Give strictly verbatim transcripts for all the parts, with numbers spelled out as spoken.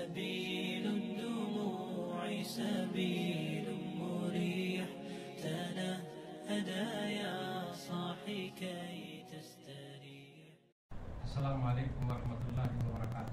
سبيل الدموع سبيل مريح تنهدى يا صاحي كي تستريح. السلام عليكم ورحمة الله وبركاته.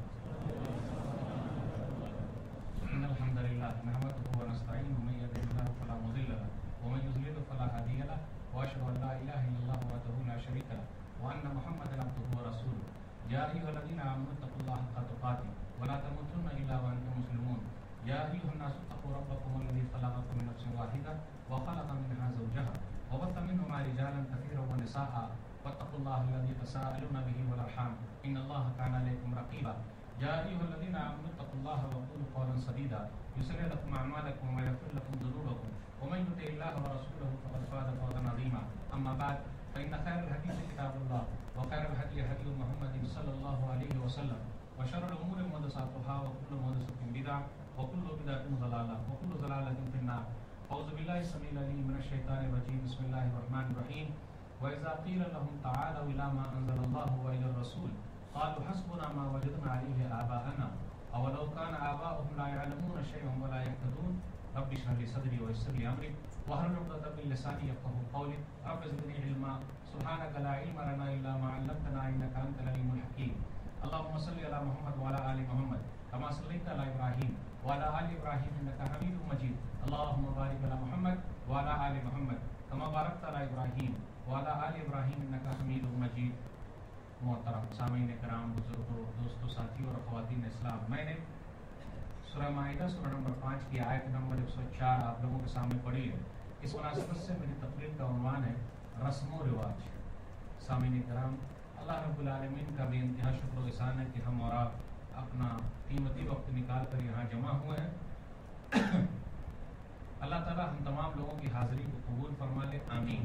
إن الحمد لله نحمده ونستعينه ومن يهده الله فلا مضل له ومن يضلل فلا هادي له وأشهد أن لا إله إلا الله وحده لا شريك له وأن محمدا عبده ورسوله. يا أيها الذين آمنوا اتقوا الله حق تقاته ولا تموتن إلا وأنتم مسلمون. يا أيها الناس اتقوا ربكم الذي خلقكم من نفس واحدة وخلق منها زوجها وبث منهما رجالا كثيرا ونساء واتقوا الله الذي تساءلون به والأرحام إن الله كان عليكم رقيبا. يا أيها الذين آمنوا اتقوا الله وقولوا قولا سديدا يصلح لكم أعمالكم ويغفر لكم ذنوبكم ومن يطع الله ورسوله فقد فاز فوزا عظيما. أما بعد فإن خير الحديث كتاب الله وخير الهدي هدي محمد صلى الله عليه وسلم وشر الأمور محدثاتها وكل محدثة بدعة وكل بدعة ضلالة وكل ضلالة في النار. أعوذ بالله السميع العليم من الشيطان الرجيم. بسم الله الرحمن الرحيم. وإذا قيل لهم تعالوا إلى ما أنزل الله وإلى الرسول قالوا حسبنا ما وجدنا عليه آباءنا أولو كان آباؤهم لا يعلمون شيئا ولا يهتدون. رب اشرح لي صدري ويسر لي أمري واحلل عقدة من لساني يفقهوا قولي. رب زدني علما سبحانك لا علم لنا إلا ما علمتنا إنك أنت العليم الحكيم. اللهم صل على محمد وعلى آل محمد كما صليت على إبراهيم وعلى آل إبراهيم إنك حميد مجيد. اللهم بارك على محمد وعلى آل محمد كما باركت على إبراهيم وعلى آل إبراهيم إنك حميد مجيد. محترم سامعین کرام، بزرگوں، دوستوں، ساتھیوں اور خواتین اسلام، میں نے سورہ مائدہ سورہ نمبر پانچ کی آیت نمبر ایک سو چار آپ لوگوں کے سامنے پڑھی ہے. اس مناسبت سے میری تقریر کا عنوان ہے رسم و رواج. سامعین کرام، اللہ رب العالمین کا بے انتہا شکر و احسان ہے کہ ہم اور آپ اپنا قیمتی وقت نکال کر یہاں جمع ہوئے ہیں. اللہ تعالیٰ ہم تمام لوگوں کی حاضری کو قبول فرما لے، آمین.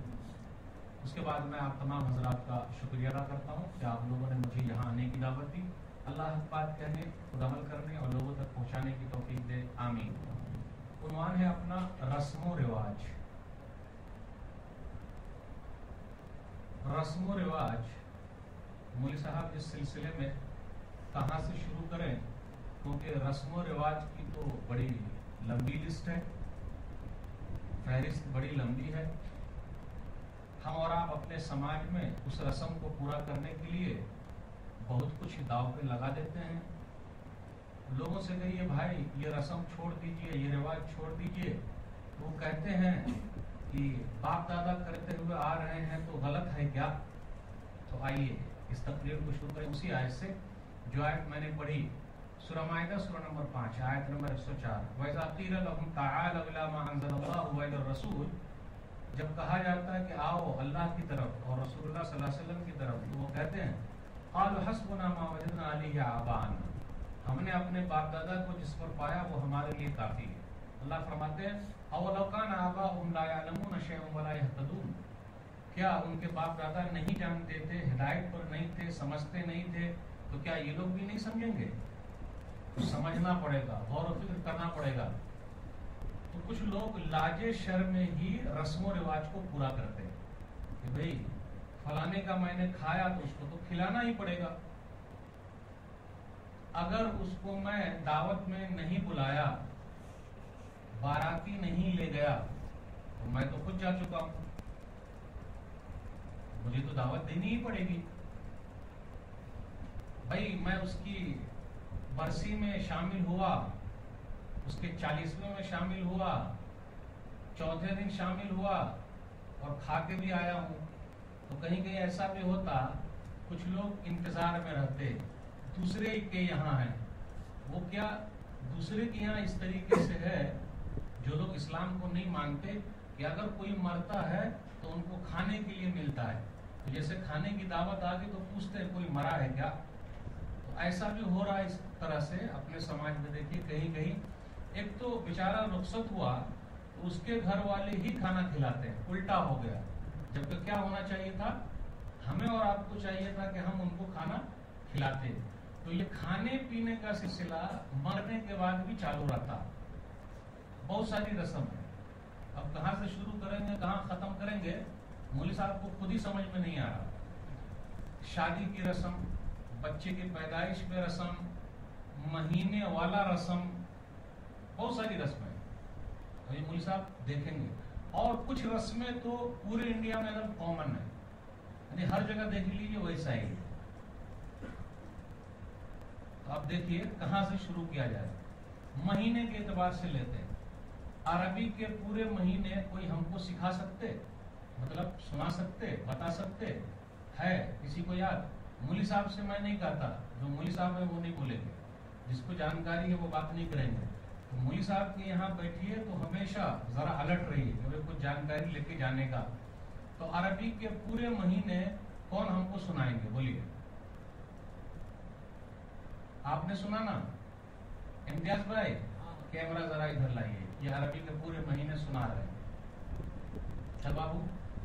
اس کے بعد میں آپ تمام حضرات کا شکریہ ادا کرتا ہوں کہ آپ لوگوں نے مجھے یہاں آنے کی دعوت دی. اللہ حق بات کہنے، خود عمل کرنے اور لوگوں تک پہنچانے کی توفیق دے، آمین. عنوان ہے اپنا رسم و رواج. رسم و رواج مولوی صاحب اس سلسلے میں کہاں سے شروع کریں، کیونکہ رسم و رواج کی تو بڑی لمبی لسٹ ہے، فہرست بڑی لمبی ہے. ہم اور آپ اپنے سماج میں اس رسم کو پورا کرنے کے لیے بہت کچھ داؤ پہ لگا دیتے ہیں. لوگوں سے کہیے بھائی یہ رسم چھوڑ دیجئے، یہ رواج چھوڑ دیجئے، وہ کہتے ہیں کہ باپ دادا کرتے ہوئے آ رہے ہیں تو غلط ہے کیا. تو آئیے اس تقریر کو شروع کریں اسی آیت سے جو آیت میں نے پڑھی، سورہ مائدہ سورہ نمبر پانچ آیت نمبر ایک سو چار. وَإِذَا قِيلَ لَهُمْ تَعَالَوْا إِلَىٰ مَا أَنزَلَ اللَّهُ وَإِلَى الرَّسُولِ، جب کہا جاتا ہے کہ آؤ اللہ کی طرف اور رسول اللہ صلی اللہ علیہ وسلم کی طرف، تو وہ کہتے ہیں قالوا حسبنا ما وجدنا علیہ آباءنا، ہم نے اپنے باپ دادا کو جس پر پایا وہ ہمارے لیے کافی ہے. اللہ فرماتے ہیں اولو کان آباؤہم لا یعلمون شیئا ولا یہتدون، کیا ان کے باپ دادا نہیں جانتے تھے، ہدایت پر نہیں تھے، سمجھتے نہیں تھے، تو کیا یہ لوگ بھی نہیں سمجھیں گے؟ سمجھنا پڑے گا، غور و فکر کرنا پڑے گا. تو کچھ لوگ لاج شرم میں ہی رسم و رواج کو پورا کرتے ہیں کہ بھئی فلانے کا میں نے کھایا تو اس کو تو کھلانا ہی پڑے گا. اگر اس کو میں دعوت میں نہیں بلایا، باراتی نہیں لے گیا، تو میں تو خود جا چکا ہوں، مجھے تو دعوت دینی ہی پڑے گی. بھئی میں اس کی برسی میں شامل ہوا، اس کے چالیسویں میں شامل ہوا، چوتھے دن شامل ہوا اور کھا کے بھی آیا ہوں. تو کہیں کہیں ایسا بھی ہوتا کچھ لوگ انتظار میں رہتے دوسرے کے یہاں ہیں. وہ کیا دوسرے کے یہاں اس طریقے سے ہے جو لوگ اسلام کو نہیں مانتے کہ اگر کوئی مرتا ہے تو ان کو کھانے کے لیے ملتا ہے. تو جیسے کھانے کی دعوت آ گئی تو پوچھتے ہیں کوئی مرا ہے کیا. تو ایسا بھی ہو رہا ہے اس طرح سے اپنے سماج میں. دیکھیے کہیں کہیں ایک تو بیچارہ رخصت ہوا تو اس کے گھر والے ہی کھانا کھلاتے ہیں، الٹا ہو گیا. جبکہ کیا ہونا چاہیے تھا، ہمیں اور آپ کو چاہیے تھا کہ ہم ان کو کھانا کھلاتے. تو یہ کھانے پینے کا سلسلہ مرنے کے بعد بھی چالو رہتا. بہت ساری رسم ہے، اب کہاں سے شروع کریں گے کہاں ختم کریں گے مولوی صاحب کو خود ہی سمجھ میں نہیں آ رہا. شادی کی رسم، بچے کی پیدائش پہ رسم، مہینے والا رسم، بہت ساری رسمیں اور یہ مولوی صاحب دیکھیں گے، اور کچھ رسمیں تو پورے انڈیا میں اگر کامن ہے، یعنی ہر جگہ دیکھ لیجیے ویسا ہی ہے۔ تو آپ دیکھیے کہاں سے شروع کیا جائے۔ مہینے کے اعتبار سے لیتے ہیں، عربی کے پورے مہینے کوئی ہم کو سکھا سکتے، مطلب سنا سکتے، بتا سکتے ہے کسی کو یاد؟ مولوی صاحب سے میں نہیں کہتا، جو مولوی صاحب ہے وہ نہیں بولیں گے، جس کو جانکاری ہے وہ بات نہیں کریں گے۔ تو مولوی صاحب کے یہاں بیٹھیے تو ہمیشہ ذرا الرٹ رہیے کہ کچھ جانکاری لے کے جانے کا۔ تو عربی کے پورے مہینے کون ہم کو سنائیں گے؟ بولیے، آپ نے سنا نا؟ امتیاز بھائی کیمرہ ذرا ادھر لائیے، یہ عربی کے پورے مہینے سنا رہے ہیں۔ چل بابو،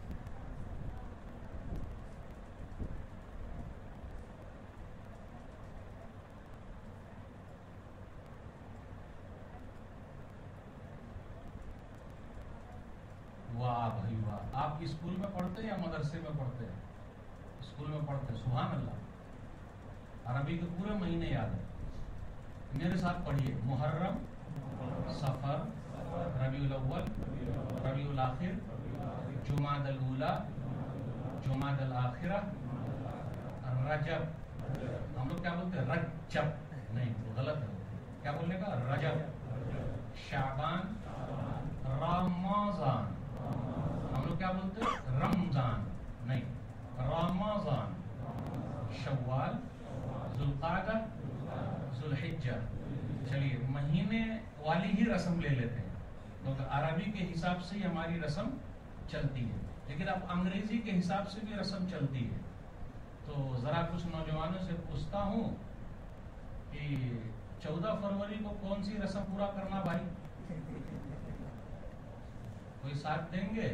واہ بھائی واہ، آپ اسکول میں پڑھتے ہیں یا مدرسے میں پڑھتے ہیں؟ اسکول میں پڑھتے ہیں، سبحان اللہ، عربی کے پورے مہینے یاد ہے۔ میرے ساتھ پڑھیے، محرم، صفر، ربیع الاول، ربیع الاخر، جمادی الاولی، جمادی الاخرہ، رجب، ہم لوگ کیا بولتے ہیں؟ رجب، نہیں غلط ہے، کیا بولنے کا؟ رجب، شعبان، رمضان، ہم لوگ کیا بولتے ہیں؟ رمضان، نہیں رمضان، شوال، ذوالقعدہ، ذوالحجہ۔ چلیے مہینے والی ہی رسم لے لیتے ہیں، کیونکہ عربی کے حساب سے ہی ہماری رسم چلتی ہے، لیکن اب انگریزی کے حساب سے بھی رسم چلتی ہے۔ تو ذرا کچھ نوجوانوں سے پوچھتا ہوں کہ چودہ فروری کو کون سی رسم پورا کرنا بھائی؟ کوئی ساتھ دیں گے؟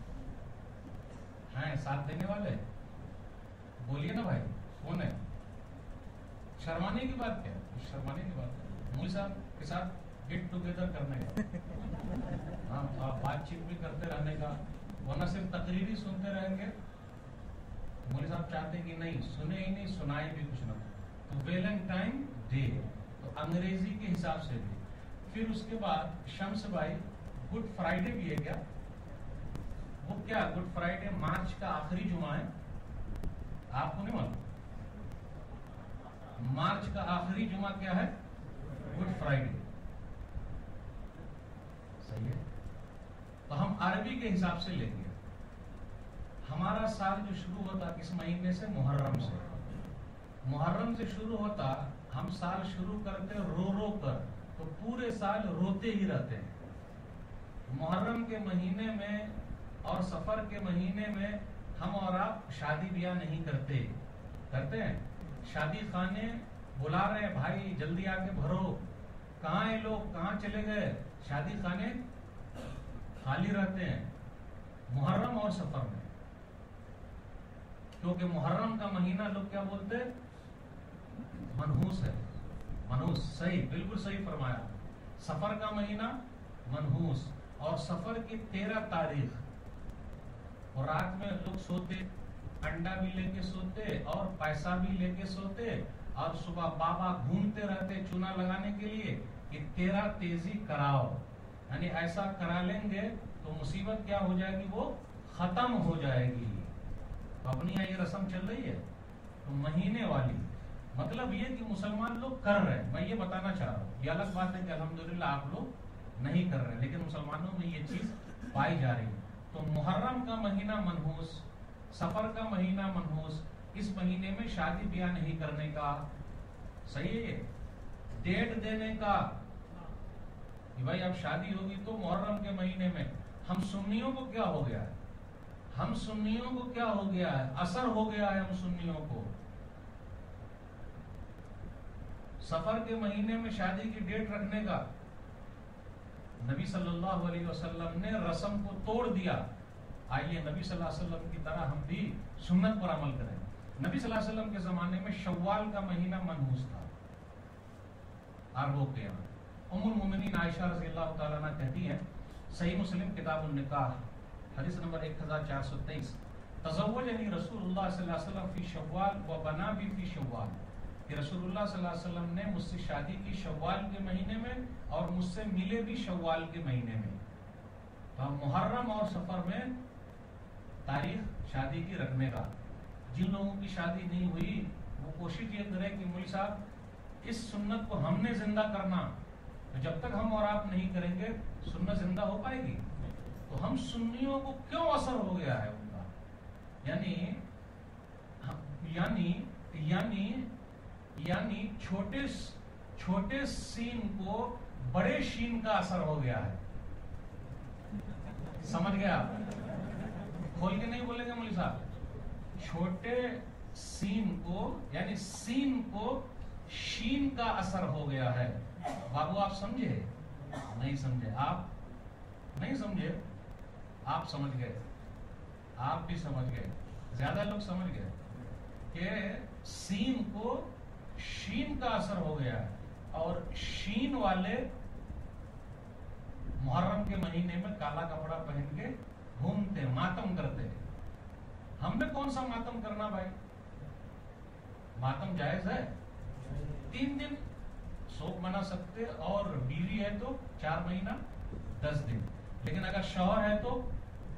ہیں ساتھ دینے والے؟ بولیے نا بھائی، کون ہے؟ شرمانے کی بات کیا ہے؟ شرمانے کی بات ہے، مولوی صاحب کے ساتھ گیٹ ٹوگیدر کرنے کا، ہاں بات چیت بھی کرتے رہنے کا، ورنہ صرف تقریری سنتے رہیں گے۔ مولوی صاحب چاہتے کہ نہیں، سنے ہی نہیں، سنائے بھی کچھ نہ۔ تو ویلنٹائن ڈے تو انگریزی کے حساب سے بھی، پھر اس کے بعد شمس بھائی گڈ فرائیڈے بھی ہے کیا؟ وہ کیا گڈ فرائیڈے مارچ کا آخری جمعہ ہے؟ آپ کو نہیں معلوم؟ مارچ کا آخری جمعہ کیا ہے؟ گڈ فرائیڈے، صحیح ہے۔ تو ہم عربی کے حساب سے لیں گے، ہمارا سال جو شروع ہوتا کس مہینے سے؟ محرم سے۔ محرم سے شروع ہوتا، ہم سال شروع کرتے رو رو کر، تو پورے سال روتے ہی رہتے ہیں۔ محرم کے مہینے میں اور سفر کے مہینے میں ہم اور آپ شادی بیاہ نہیں کرتے، کرتے ہیں؟ شادی خانے بلا رہے ہیں، بھائی جلدی آ کے بھرو، کہاں ہیں لوگ، کہاں چلے گئے؟ شادی خانے خالی رہتے ہیں محرم اور سفر میں، کیونکہ محرم کا مہینہ لوگ کیا بولتے؟ منحوس ہے، منحوس، صحیح، بالکل صحیح فرمایا۔ سفر کا مہینہ منحوس، اور سفر کی تیرہ تاریخ، اور رات میں لوگ سوتے، انڈا بھی لے کے سوتے اور پیسہ بھی لے کے سوتے، اور صبح بابا گھومتے رہتے چونا لگانے کے لیے کہ تیرا تیزی کراؤ، یعنی ایسا کرا لیں گے تو مصیبت کیا ہو جائے گی؟ وہ ختم ہو جائے گی۔ تو اپنی یہاں یہ رسم چل رہی ہے، تو مہینے والی، مطلب یہ کہ مسلمان لوگ کر رہے ہیں، میں یہ بتانا چاہ رہا ہوں۔ یہ الگ بات ہے کہ الحمدللہ آپ لوگ نہیں کر رہے، لیکن مسلمانوں میں یہ چیز پائی جا رہی ہے۔ تو محرم کا مہینہ منحوس، سفر کا مہینہ منحوس، اس مہینے میں شادی بیاہ نہیں کرنے کا، صحیح ہے؟ ڈیٹ دینے کا کہ بھائی اب شادی ہوگی تو محرم کے مہینے میں۔ ہم سنیوں کو کیا ہو گیا ہے؟ ہم سنیوں کو کیا ہو گیا ہے؟ اثر ہو گیا ہے ہم سنیوں کو۔ سفر کے مہینے میں شادی کی ڈیٹ رکھنے کا، نبی صلی اللہ علیہ وسلم نے رسم کو توڑ دیا۔ آئیے نبی صلی اللہ علیہ وسلم کی طرح ہم بھی سنت پر عمل کریں۔ نبی صلی اللہ علیہ وسلم کے زمانے میں شوال کا مہینہ منحوس تھا عربوں کے یہاں۔ ام المومنین عائشہ رضی اللہ تعالیٰ عنہ کہتی ہیں، صحیح مسلم کتاب النکاح حدیث نمبر ایک ہزار چار سو تیئیس، تزوجنی رسول اللہ صلی اللہ علیہ وسلم فی شوال و بنا بھی فی شوال، کہ رسول اللہ صلی اللہ علیہ وسلم نے مجھ سے شادی کی شوال کے مہینے میں اور مجھ سے ملے بھی شوال کے مہینے میں. تو ہم محرم اور سفر میں تاریخ شادی کی رکھنے کا. جن لوگوں کی شادی نہیں ہوئی وہ کوشش یہ کرے کہ مولوی صاحب اس سنت کو ہم نے زندہ کرنا. جب تک ہم اور آپ نہیں کریں گے سنت زندہ ہو پائے گی. تو ہم سنیوں کو کیوں اثر ہو گیا ہے ان کا, یعنی یعنی یعنی یعنی چھوٹے چھوٹے سین کو بڑے شین کا اثر ہو گیا ہے. سمجھ گیا آپ؟ کھول کے نہیں بولیں گے مولوی صاحب. چھوٹے سین کو یعنی سین کو شین کا اثر ہو گیا ہے. بابو آپ سمجھے؟ نہیں سمجھے. آپ نہیں سمجھے, آپ سمجھ گئے, آپ بھی سمجھ گئے, زیادہ لوگ سمجھ گئے کہ سین کو شین کا اثر ہو گیا ہے. اور شین والے محرم کے مہینے میں کالا کپڑا پہن کے گھومتے ماتم کرتے. ہم نے کون سا ماتم کرنا بھائی؟ ماتم جائز ہے, تین دن سوگ منا سکتے, اور بیوی ہے تو چار مہینہ دس دن. لیکن اگر شوہر ہے تو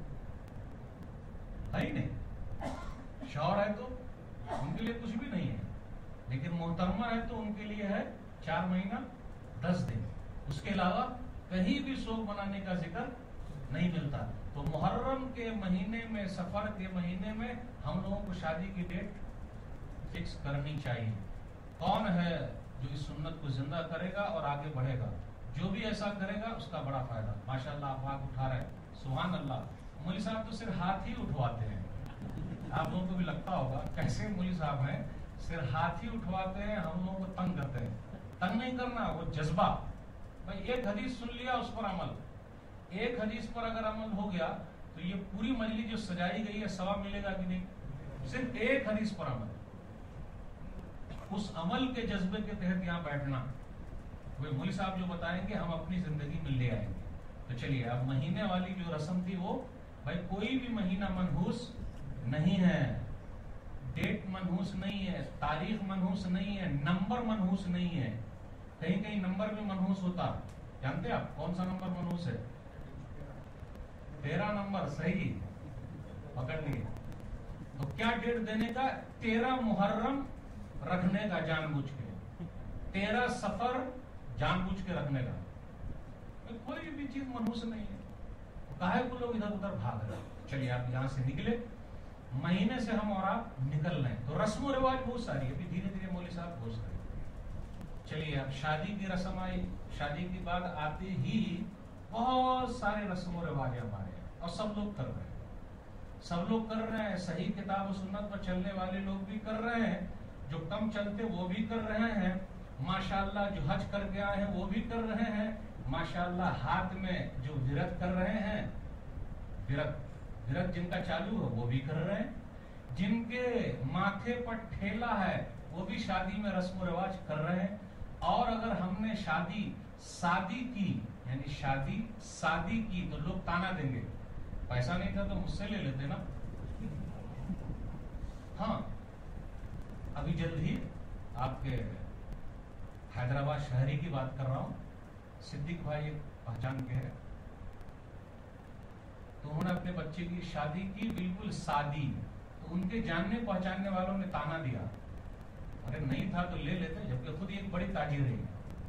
ہے ہی نہیں, شوہر ہے تو ان کے لیے کچھ بھی نہیں ہے. لیکن محترمہ ہے تو ان کے لیے ہے چار مہینہ دس دن. اس کے علاوہ کہیں بھی سوگ منانے کا ذکر نہیں ملتا. تو محرم کے مہینے میں, سفر کے مہینے میں ہم لوگوں کو شادی کی ڈیٹ فکس کرنی چاہیے. کون ہے جو اس سنت کو زندہ کرے گا اور آگے بڑھے گا؟ جو بھی ایسا کرے گا اس کا بڑا فائدہ. ماشاءاللہ آپ ہاتھ اٹھا رہے ہیں, سبحان اللہ. مولوی صاحب تو صرف ہاتھ ہی اٹھواتے ہیں. آپ لوگوں کو بھی لگتا ہوگا کیسے مولوی صاحب ہیں, صرف ہاتھ ہی اٹھواتے ہیں, ہم لوگوں کو تنگ کرتے ہیں. تنگ نہیں کرنا, وہ جذبہ. بھائی ایک حدیث سن لیا اس پر عمل, ایک حدیث پر اگر عمل ہو گیا تو یہ پوری مجلس جو سجائی گئی ہے ثواب ملے گا کہ نہیں؟ صرف ایک حدیث پر عمل, اس عمل کے جذبے کے تحت یہاں بیٹھنا. وہ مولوی صاحب جو بتائیں گے ہم اپنی زندگی میں لے آئیں گے. تو چلیے, اب مہینے والی جو رسم تھی وہ بھائی کوئی بھی مہینہ منحوس نہیں ہے, ڈیٹ منحوس نہیں ہے, تاریخ منحوس نہیں ہے, نمبر منحوس نہیں ہے. کہیں کہیں نمبر بھی منحوس ہوتا. جانتے آپ کون سا نمبر منحوس ہے؟ تیرہ نمبر. صحیح پکڑ لیے. تو کیا ڈیٹ دینے کا؟ تیرہ محرم رکھنے کا جان بوجھ کے, تیرہ سفر جان بوجھ کے رکھنے کا. کوئی بھی چیز منحوس نہیں ہے. کاہے کو لوگ ادھر ادھر بھاگ رہے. چلیے آپ یہاں سے نکلے, مہینے سے ہم اور آپ نکل رہے ہیں. تو رسم و رواج بہت ساری ہے, ابھی دھیرے دھیرے مولوی صاحب بہت ساری. چلیے اب شادی کی رسم آئی. شادی کی بات آتے ہی بہت سارے رسم و رواج ہمارے ہیں, اور سب لوگ کر رہے ہیں. سب لوگ کر رہے ہیں. صحیح کتاب و سنت پر چلنے والے لوگ بھی کر رہے ہیں, جو کم چلتے وہ بھی کر رہے ہیں. ماشاءاللہ جو حج کر کے آئے ہیں وہ بھی کر رہے ہیں. ماشاءاللہ ہاتھ میں جو ورت کر رہے ہیں, ورت ورت جن کا چالو ہے وہ بھی کر رہے ہیں. جن کے ماتھے پر ٹھیلا ہے وہ بھی شادی میں رسم و رواج کر رہے ہیں. اور اگر ہم نے شادی سادی کی, یعنی شادی سادی کی, تو لوگ تانا دیں گے, پیسہ نہیں تھا تو مجھ سے لے لیتے نا. ہاں ابھی جلد ہی آپ کے حیدرآباد شہری کی بات کر رہا ہوں, صدیق بھائی پہچان کے ہے, تو انہوں نے اپنے بچے کی شادی کی بالکل سادی. تو ان کے جاننے پہچاننے والوں نے تانا دیا, ارے نہیں تھا تو لے لیتے, جبکہ خود ایک بڑی تاجر رہی.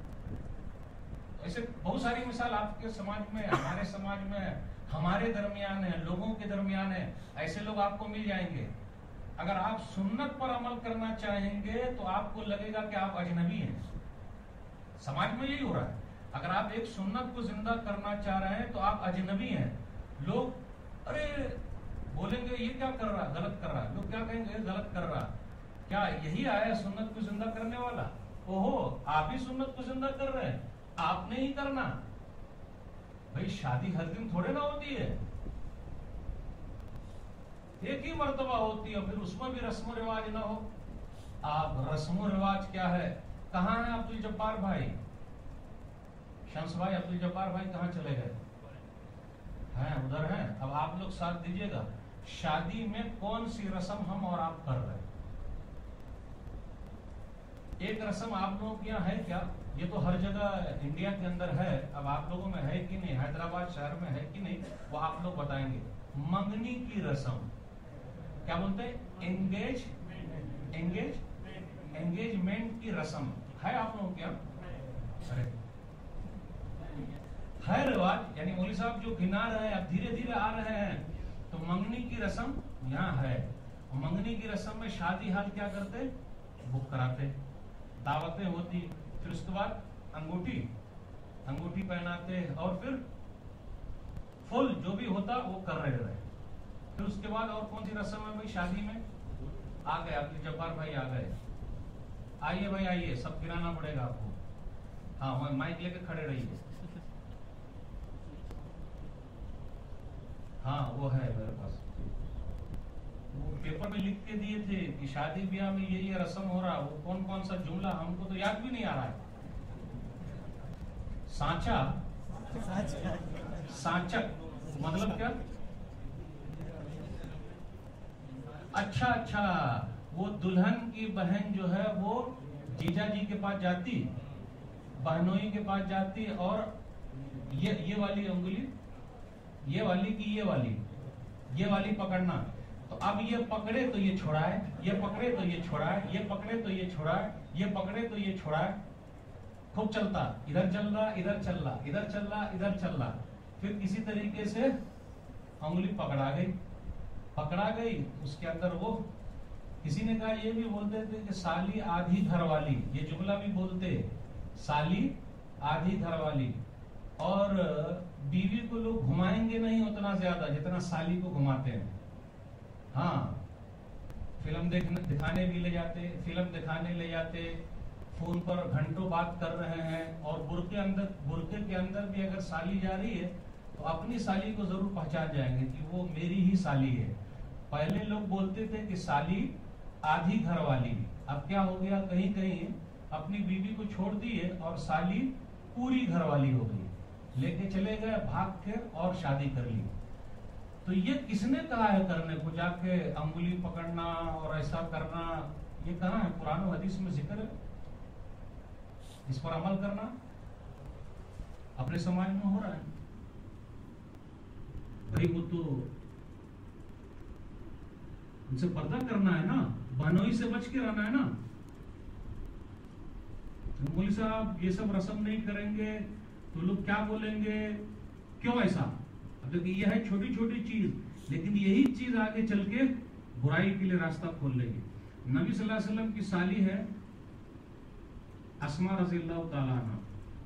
ایسے بہت ساری مثال آپ کے سماج میں, ہمارے سماج میں, ہمارے درمیان ہے, لوگوں کے درمیان ہے. ایسے لوگ آپ کو مل جائیں گے. اگر آپ سنت پر عمل کرنا چاہیں گے تو آپ کو لگے گا کہ آپ اجنبی ہیں. سماج میں یہی ہو رہا ہے. اگر آپ ایک سنت کو زندہ کرنا چاہ رہے ہیں تو آپ اجنبی ہیں. لوگ ارے بولیں گے یہ کیا کر رہا, غلط کر رہا. لوگ کیا کہیں گے, غلط کر رہا. کیا یہی آیا سنت کو زندہ کرنے والا؟ اوہو, آپ ہی سنت کو زندہ کر رہے ہیں, آپ نے ہی کرنا. بھائی شادی ہر دن تھوڑے نہ ہوتی ہے, ایک ہی مرتبہ ہوتی ہے, پھر اس میں بھی رسم و رواج نہ ہو. آپ رسم و رواج کیا ہے؟ کہاں ہیں عبد الجبار بھائی, شمس بھائی, عبد الجبار بھائی کہاں چلے گئے ہیں؟ ادھر ہیں. اب آپ لوگ ساتھ دیجیے گا, شادی میں کون سی رسم ہم اور آپ کر رہے ہیں؟ ایک رسم آپ لوگوں کے یہاں ہے کیا؟ یہ تو ہر جگہ انڈیا کے اندر ہے، اب آپ لوگوں میں ہے کہ نہیں، حیدرآباد شہر میں ہے کہ نہیں، وہ آپ لوگ بتائیں گے. منگنی کی رسم کیا بولتے ہیں؟ انگیج انگیج انگیجمنٹ کی رسم ہے آپ لوگوں کے یہاں؟ ہے رواج، یعنی مولوی صاحب جو گنا رہے ہیں اب دھیرے دھیرے آ رہے ہیں. تو منگنی کی رسم یہاں ہے. منگنی کی رسم میں شادی حال کیا کرتے؟ بک کراتے، دعوتیں ہوتی، پھر اس کے بعد انگوٹھی انگوٹھی پہناتے، اور پھر فل جو بھی ہوتا وہ کر رہے رہے. پھر اس کے بعد اور کون سی رسم ہے بھائی شادی میں؟ آ گئے آپ کے جبار بھائی، آ گئے. آئیے بھائی آئیے، سب گرانا پڑے گا آپ کو. ہاں مائک لے کے کھڑے رہیے. ہاں وہ ہے میرے پاس، وہ پیپر میں لکھ کے دیے تھے کہ شادی بیاہ میں یہ یہ رسم ہو رہا. وہ کون کون سا جملہ ہم کو تو یاد بھی نہیں آ رہا ہے. سانچا سانچک مطلب کیا؟ اچھا اچھا، وہ دلہن کی بہن جو ہے وہ جیجا جی کے پاس جاتی، بہنوئی کے پاس جاتی، اور یہ یہ والی انگلی، یہ والی کی یہ والی یہ والی پکڑنا. تو اب یہ پکڑے تو یہ چھوڑائے، یہ پکڑے تو یہ چھوڑائے، یہ پکڑے تو یہ چھوڑائے، یہ پکڑے تو یہ چھوڑائے. خوب چلتا، ادھر چل رہا ادھر چل رہا ادھر چل رہا ادھر چل رہا. پھر کسی طریقے سے انگلی پکڑا گئی پکڑا گئی اس کے اندر وہ کسی نے کہا یہ بھی بولتے تھے کہ سالی آدھی گھر والی، یہ جملہ بھی بولتے سالی آدھی گھر والی. اور بیوی کو لوگ گھمائیں گے نہیں اتنا زیادہ جتنا سالی کو گھماتے ہیں. ہاں فلم دیکھنے دکھانے بھی لے جاتے، فلم دکھانے لے جاتے، فون پر گھنٹوں بات کر رہے ہیں. اور برقے اندر برقے کے اندر بھی اگر سالی جا رہی ہے تو اپنی سالی کو ضرور پہچان جائیں گے کہ وہ میری ہی سالی ہے. پہلے لوگ بولتے تھے کہ سالی آدھی گھر والی، اب کیا ہو گیا، کہیں کہیں اپنی بیوی کو چھوڑ دیے اور سالی پوری گھر والی ہو گئی، لے کے چلے گئے بھاگ کے اور شادی کر لی. تو یہ کس نے کہا ہے کرنے کو؟ جا کے انگلی پکڑنا اور ایسا کرنا، یہ کہاں ہے؟ قرآن و حدیث میں ذکر ہے. اس پر عمل کرنا اپنے سماج میں ہو رہا ہے بھائی. وہ تو ان سے پردہ کرنا ہے نا، بہنوئی سے بچ کے رہنا ہے نا. مولوی صاحب یہ سب رسم نہیں کریں گے تو لوگ کیا بولیں گے؟ کیوں ایسا؟ اب دیکھیں یہ ہے چھوٹی چھوٹی چیز، لیکن یہی چیز آگے چل کے برائی کے لیے راستہ کھول لے گی. نبی صلی اللہ علیہ وسلم کی سالی ہے اسماء رضی اللہ تعالیٰ عنہ.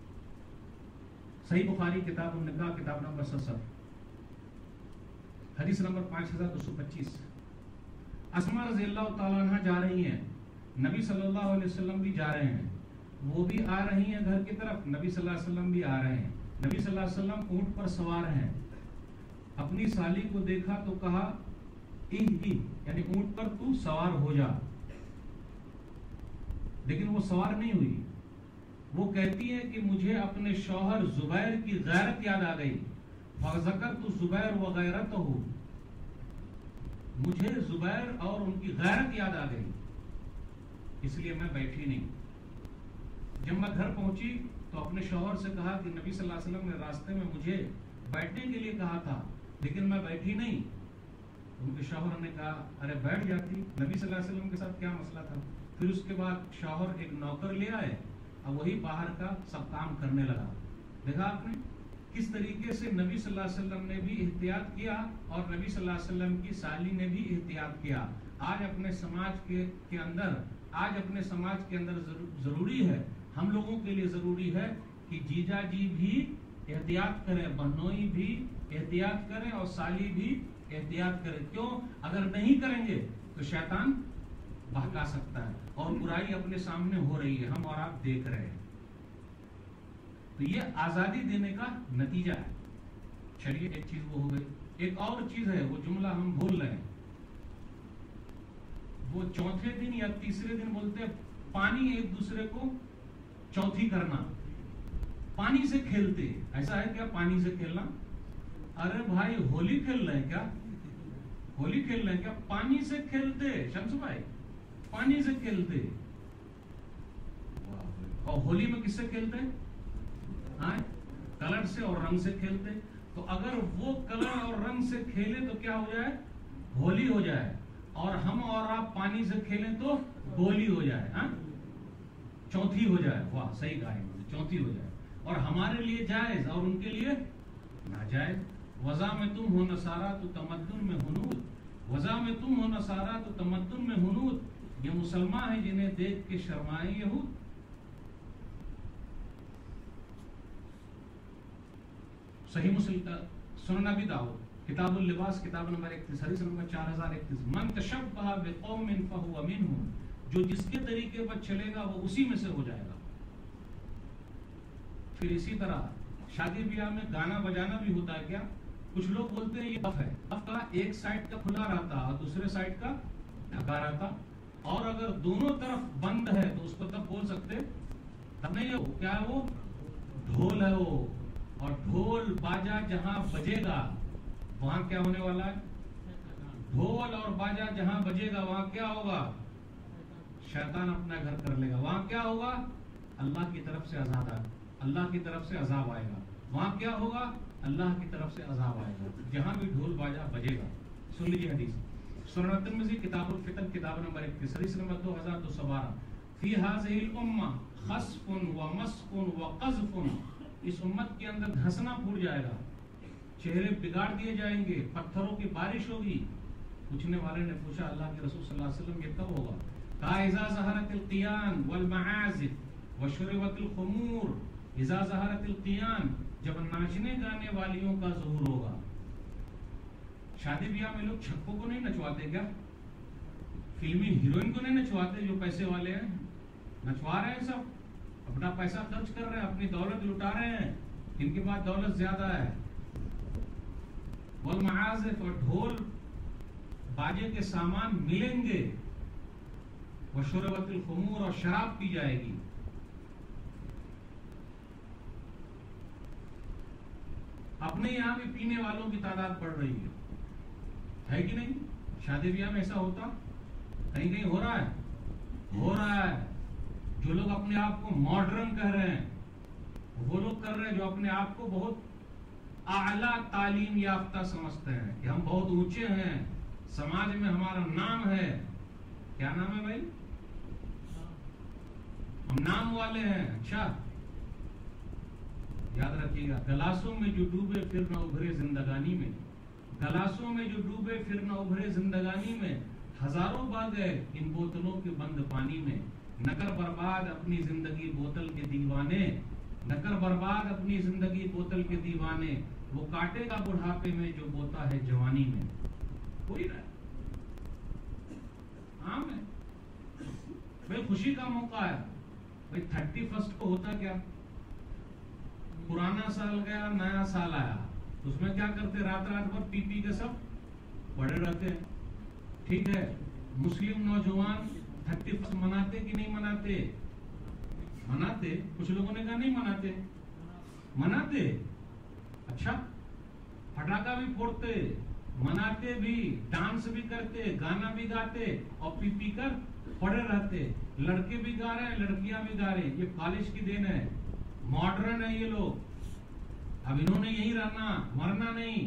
صحیح بخاری کتاب النکاح کتاب نمبر ستر حدیث نمبر پانچ ہزار دو سو پچیس. اسماء رضی اللہ تعالیٰ عنہ جا رہی ہیں، نبی صلی اللہ علیہ وسلم بھی جا رہے ہیں، وہ بھی آ رہی ہیں گھر کی طرف، نبی صلی اللہ علیہ وسلم بھی آ رہے ہیں. نبی صلی اللہ علیہ وسلم اونٹ پر سوار ہیں. اپنی سالی کو دیکھا تو کہا ای ای یعنی اونٹ پر تو سوار ہو جا، لیکن وہ سوار نہیں ہوئی. وہ کہتی ہے کہ مجھے اپنے شوہر زبیر کی غیرت یاد آ گئی. فذکرت زبیر و غیرتہ، مجھے زبیر اور ان کی غیرت یاد آ گئی، اس لیے میں بیٹھی نہیں. جب میں گھر پہنچی تو اپنے شوہر سے کہا کہ نبی صلی اللہ علیہ وسلم نے راستے میں مجھے بیٹھنے کے لیے کہا تھا لیکن میں بیٹھی نہیں. ان کے شوہر نے کہا ارے بیٹھ جاتی، نبی صلی اللہ علیہ وسلم کے ساتھ کیا مسئلہ تھا. پھر اس کے بعد شوہر ایک نوکر لے آئے اور وہی باہر کا سب کام کرنے لگا. دیکھا آپ نے کس طریقے سے نبی صلی اللہ علیہ وسلم نے بھی احتیاط کیا اور نبی صلی اللہ علیہ وسلم کی سالی نے بھی احتیاط کیا. آج اپنے سماج کے کے اندر آج اپنے سماج کے اندر ضروری ہے، ہم لوگوں کے لیے ضروری ہے کہ جیجا جی بھی احتیاط کریں، بہنوئی بھی احتیاط کریں اور سالی بھی احتیاط کریں. کیوں؟ اگر نہیں کریں گے تو شیطان بہکا سکتا ہے اور برائی اپنے سامنے ہو رہی ہے، ہم اور آپ دیکھ رہے ہیں. تو یہ آزادی دینے کا نتیجہ ہے. چلیے ایک چیز وہ ہو گئی. ایک اور چیز ہے، وہ جملہ ہم بھول رہے ہیں. وہ چوتھے دن یا تیسرے دن بولتے ہیں پانی ایک دوسرے کو چوتھی کرنا، پانی سے کھیلتے. ایسا ہے کیا پانی سے کھیلنا؟ ارے بھائی ہولی کھیل رہے ہیں کیا؟ ہولی کھیل رہے ہیں کیا؟ پانی سے کھیلتے. شمس بھائی پانی سے کھیلتے. اور ہولی میں کس سے کھیلتے ہیں؟ ہاں کلر سے اور رنگ سے کھیلتے ہیں. تو اگر وہ کلر اور رنگ سے کھیلے تو کیا ہو جائے؟ ہولی ہو جائے. اور ہم اور آپ پانی سے کھیلیں تو گولی ہو جائے. ہاں چوتھی ہو جائے. واہ صحیح کہا انہوں نے, چوتھی ہو جائے. اور ہمارے لیے جائز اور ان کے لیے ناجائز. وضع میں تم ہو نصارا تو تمدن میں ہنود, وضع میں تم ہو نصارا تو تمدن میں ہنود, یہ مسلمان ہیں جنہیں دیکھ کے شرمائے یہود. صحیح مسلم سنن ابی داؤد کتاب اللباس کتاب نمبر اکتیس حدیث نمبر چار ہزار اکتیس, من تشبہ بقوم فہو منہم, جو جس کے طریقے پر چلے گا وہ اسی میں سے ہو جائے گا. پھر اسی طرح شادی بیاہ میں گانا بجانا بھی ہوتا ہے. کیا کچھ لوگ بولتے ہیں یہ دف ہے, دف کا ایک سائڈ کا کھلا رہتا اور دوسرے سائڈ کا ڈھکا رہتا, اور اگر دونوں طرف بند ہے تو اس کو تب بول سکتے تب نہیں. وہ کیا ہے, وہ ڈھول ہے وہ, اور ڈھول باجا جہاں بجے گا وہاں کیا ہونے والا ہے؟ ڈھول اور باجا جہاں بجے گا وہاں کیا ہوگا؟ شیطان اپنا گھر کر لے گا. وہاں کیا ہوگا؟ اللہ کی طرف سے عذاب آئے اللہ کی طرف سے عذاب آئے گا. وہاں کیا ہوگا؟ اللہ کی طرف سے عذاب آئے گا جہاں بھی ڈھول باجا بجے گا. سن لیجیے حدیث سنن ترمذی کتاب الفتن کتاب نمبر اکیس حدیث نمبر دو ہزار دو سو بارہ, فی هذه الامہ خسف ومسق وقذف, اس امت کے اندر دھسنا پھوٹ جائے گا, چہرے بگاڑ دیے جائیں گے, پتھروں کی بارش ہوگی. پوچھنے والے نے پوچھا اللہ کے رسول صلی اللہ علیہ وسلم یہ کب ہوگا؟ کہا اذا ظہرت القیان والمعازف وشربت الخمور, اذا ظہرت القیان, جب ناچنے گانے والیوں کا ظہور ہوگا. شادی بیاہ میں لوگ چھکوں کو نہیں نچواتے کیا؟ فلمی ہیروئن کو نہیں نچواتے جو پیسے والے ہیں؟ نچوا رہے ہیں, سب اپنا پیسہ خرچ کر رہے ہیں, اپنی دولت لٹا رہے ہیں. ان کے پاس دولت زیادہ ہے. والمعازف, اور ڈھول باجے کے سامان ملیں گے. وشربت الخمور, اور شراب پی جائے گی. اپنے یہاں بھی پینے والوں کی تعداد بڑھ رہی ہے, ہے کہ نہیں؟ شادی بیاہ میں ایسا ہوتا کہیں کہیں ہو رہا ہے ہو رہا ہے جو لوگ اپنے آپ کو ماڈرن کہہ رہے ہیں وہ لوگ کر رہے ہیں جو اپنے آپ کو بہت اعلیٰ تعلیم یافتہ سمجھتے ہیں کہ ہم بہت اونچے ہیں, سماج میں ہمارا نام ہے. کیا نام ہے بھائی؟ ہم نام والے ہیں. اچھا یاد رکھیے گا, گلاسوں میں جو ڈوبے پھر نہ ابھرے زندگانی میں, گلاسوں میں جو ڈوبے پھر نہ ابھرے زندگانی میں, ہزاروں بار گئے ان بوتلوں کے بند پانی میں. نہ کر برباد اپنی زندگی بوتل کے دیوانے, نہ کر برباد اپنی زندگی بوتل کے دیوانے, وہ کاٹے گا بڑھاپے میں جو بوتا ہے جوانی میں. کوئی نہ عام ہے بھائی, خوشی کا موقع ہے بھائی. تھرٹی فرسٹ کو ہوتا کیا, پرانا سال گیا نیا سال آیا, اس میں کیا کرتے, رات رات بھر پی پی کے سب پڑے رہتے ہیں. ٹھیک ہے, مسلم نوجوان تھرٹی فرسٹ مناتے کہ نہیں مناتے؟ مناتے. کچھ لوگوں نے کہا نہیں مناتے. مناتے. اچھا, پٹاخہ بھی پھوڑتے, مناتے بھی, ڈانس بھی کرتے, گانا بھی گاتے, اور پی پی کر پڑے رہتے. لڑکے بھی گا رہے ہیں, لڑکیاں بھی گا رہے ہیں. یہ کالج کی دین ہے, ماڈرن ہے یہ لوگ. اب انہوں نے یہی رہنا, مرنا نہیں.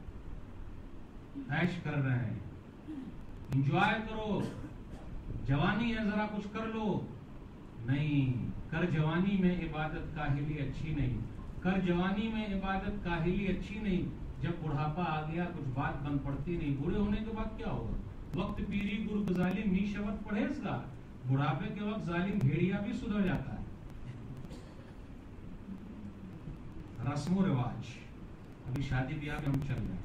عیش کر رہے ہیں, انجوائے کرو, جوانی ہے ذرا کچھ کر لو. نہیں, کر جوانی میں عبادت کاہلی اچھی نہیں, کر جوانی میں عبادت کاہلی اچھی نہیں. جب بڑھاپا آ گیا کچھ بات بن پڑتی نہیں. بوڑھے ہونے کے بعد کیا ہوگا؟ وقت پیری گرگ ظالم می شبت پرہیزگار. بڑھاپے کے وقت ظالم بھیڑیا بھی سدھر جاتا ہے. رسم و رواج, ابھی شادی بیاہ میں ہم چل رہے ہیں.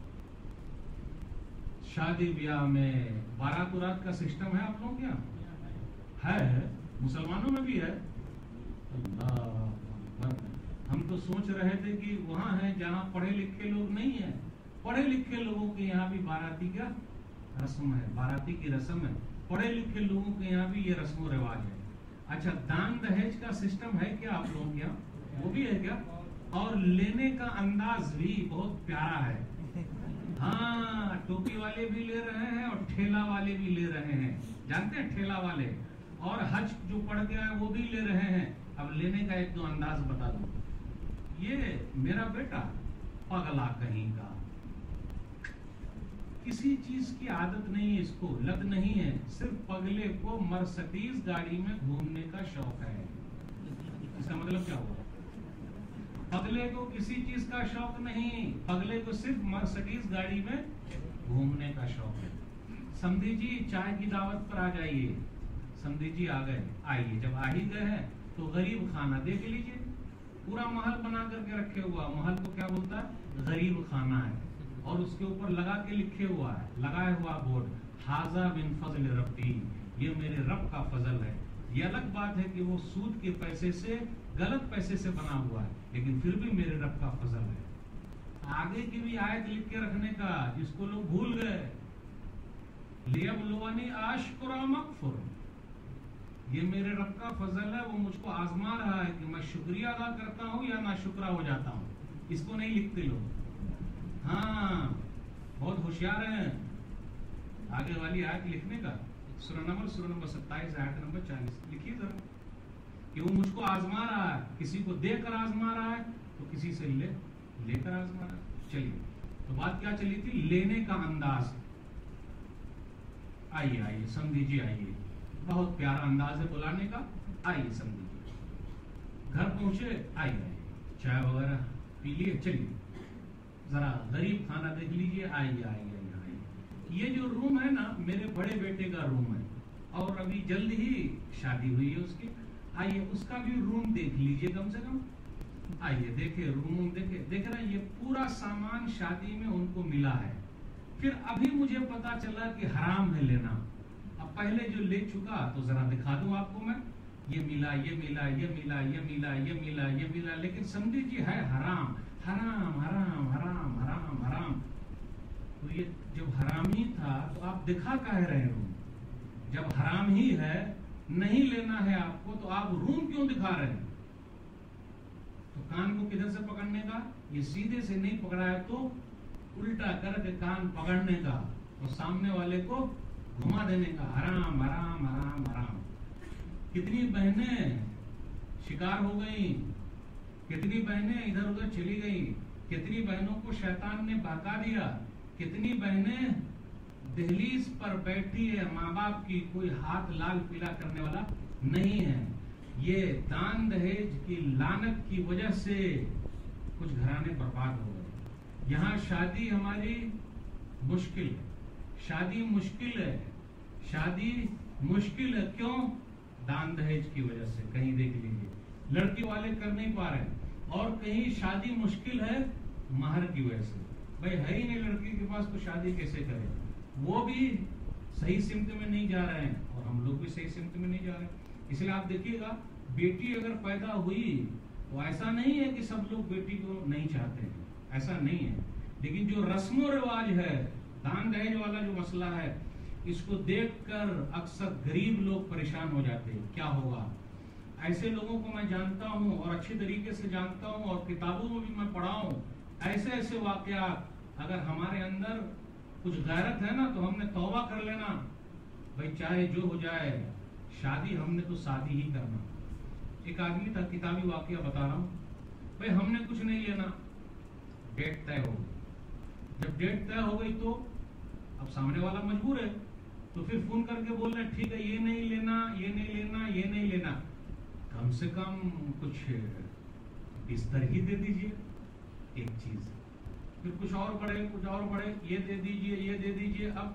شادی بیاہ میں بارات ورات کا سسٹم ہے آپ لوگوں کے یہاں؟ ہے, مسلمانوں میں بھی ہے. اللہ اکبر. ہم تو سوچ رہے تھے کہ وہاں ہیں جہاں پڑھے لکھے لوگ نہیں ہیں. پڑھے لکھے لوگوں کے یہاں بھی باراتی کا رسم ہے, باراتی کی رسم ہے. پڑھے لکھے لوگوں کے یہاں بھی یہ رسم و رواج ہے. اچھا, دان دہیج کا سسٹم ہے کیا آپ لوگوں کے یہاں؟ وہ بھی ہے کیا؟ اور لینے کا انداز بھی بہت پیارا ہے. ہاں, ٹوپی والے بھی لے رہے ہیں اور ٹھیلا والے بھی لے رہے ہیں. جانتے ہیں ٹھیلا والے؟ اور حج جو پڑھ گیا ہے وہ بھی لے رہے ہیں. اب لینے کا ایک دو انداز بتا دوں. یہ میرا بیٹا پگلا کہیں کا, کسی چیز کی عادت نہیں ہے, اس کو لت نہیں ہے, صرف پگلے کو مرسڈیز گاڑی میں گھومنے کا شوق ہے. اس کا مطلب کیا ہوا؟ پگلے کو کسی چیز کا شوق نہیں, پگلے کو صرف مرسڈیز گاڑی میں گھومنے کا شوق ہے. سمدھی جی چائے کی دعوت پر آ جائیے. سمدھی جی آ گئے, آئیے. جب آ ہی گئے ہیں تو غریب خانہ دیکھ لیجئے, پورا محل بنا کر کے رکھے ہوا. محل کو کیا بولتا ہے؟ غریب خانہ ہے. اور اس کے اوپر لگا کے لکھے ہوا ہے, لگایا ہوا بورڈ, ھذا من فضل ربی, یہ میرے رب کا فضل ہے. یہ الگ بات ہے کہ وہ سود کے پیسے سے, غلط پیسے سے بنا ہوا ہے, لیکن پھر بھی میرے رب کا فضل ہے. آگے کی بھی آیت لکھ کے رکھنے کا, جس کو لوگ بھول گئے. لیبلونی اشکر ام اکفر, یہ میرے رب کا فضل ہے, وہ مجھ کو آزما رہا ہے کہ میں شکریہ ادا کرتا ہوں یا ناشکرا ہو جاتا ہوں. اس کو نہیں لکھتے لوگ. ہاں بہت ہوشیار ہیں. آگے والی آیت لکھنے کا, سورہ نمبر سورہ نمبر ستائیس آیت نمبر چالیس لکھیے ذرا, کہ وہ مجھ کو آزما رہا ہے. کسی کو دے کر آزما رہا ہے تو کسی سے لے لے کر آزما رہا ہے. چلیے, تو بات کیا چلی تھی؟ لینے کا انداز. آئیے آئیے سمدھی جی آئیے, بہت پیارا انداز ہے بلانے کا. آئیے سمدھی جی, گھر پہنچے, آئیے آئیے, چائے وغیرہ پی لیے. چلیے ذرا غریب کھانا دیکھ لیجئے. آئیے آئیے آئیے. یہ جو روم ہے نا, میرے بڑے بیٹے کا روم ہے, اور ابھی جلد ہی شادی ہوئی ہے اس کی. آئیے اس کا بھی روم دیکھ لیجئے کم سے کم. آئیے دیکھیں روم دیکھیں. دیکھ رہے ہیں یہ پورا سامان شادی میں ان کو ملا ہے. پھر ابھی مجھے پتا چلا کہ حرام ہے لینا. اب پہلے جو لے چکا تو ذرا دکھا دوں آپ کو میں. یہ ملا, یہ ملا, یہ ملا, یہ ملا, یہ ملا, یہ ملا, لیکن سمجھے جی ہے حرام حرام حرام حرام حرام حرام. تو یہ جب حرام ہی تھا تو آپ دکھا کہہ رہے ہو؟ جب حرام ہی ہے, نہیں لینا ہے آپ کو, تو آپ روم کیوں دکھا رہے ہیں؟ تو کان کو کدھر سے پکڑنے کا؟ یہ سیدھے سے نہیں پکڑا ہے تو الٹا کر کے کان پکڑنے کا, اور سامنے والے کو گھما دینے کا. حرام حرام حرام حرام. کتنی بہنیں شکار ہو گئیں, کتنی بہنیں ادھر ادھر چلی گئیں, کتنی بہنوں کو شیطان نے بہکا دیا, کتنی بہنیں دہلیز پر بیٹھی ہے, ماں باپ کی کوئی ہاتھ لال پیلا کرنے والا نہیں ہے. یہ دان دہیج کی لعنت کی وجہ سے کچھ گھرانے برباد ہو گئے. یہاں شادی ہماری مشکل ہے, شادی مشکل ہے, شادی مشکل ہے. کیوں؟ دان دہیج کی وجہ سے. کہیں دیکھ لیجیے لڑکی والے کر نہیں پا رہے, اور کہیں شادی مشکل ہے مہر کی وجہ سے. بھائی ہے ہی نہیں لڑکی کے پاس تو شادی کیسے کرے؟ وہ بھی صحیح سمت میں نہیں جا رہے ہیں, اور ہم لوگ بھی صحیح سمت میں نہیں جا رہے ہیں. اس لیے آپ دیکھیے گا, بیٹی اگر پیدا ہوئی تو ایسا نہیں ہے کہ سب لوگ بیٹی کو نہیں چاہتے ہیں, ایسا نہیں ہے. لیکن جو رسم و رواج ہے, دان دہیج والا جو مسئلہ ہے, اس کو دیکھ کر اکثر غریب لوگ پریشان ہو جاتے ہیں. کیا ہوگا؟ ایسے لوگوں کو میں جانتا ہوں, اور اچھی طریقے سے جانتا ہوں, اور کتابوں میں بھی میں پڑھا ہوں. ایسے ایسے واقعات, اگر ہمارے اندر کچھ غیرت ہے نا تو ہم نے توبہ کر لینا. بھائی چاہے جو ہو جائے, شادی ہم نے تو شادی ہی کرنا. ایک آدمی تھا, کتابی واقعہ بتا رہا ہوں. بھائی ہم نے کچھ نہیں لینا, ڈیٹ طے ہو گئی. جب ڈیٹ طے ہو گئی تو اب سامنے والا مجبور ہے, تو پھر فون کر کے بول رہے ہیں ٹھیک ہے یہ نہیں لینا, یہ نہیں لینا, یہ نہیں لینا, کم سے کم کچھ بستر ہی دے دیجئے ایک چیز. پھر کچھ اور بڑھے, کچھ اور بڑھے, یہ دے دیجئے, یہ دے دیجئے. اب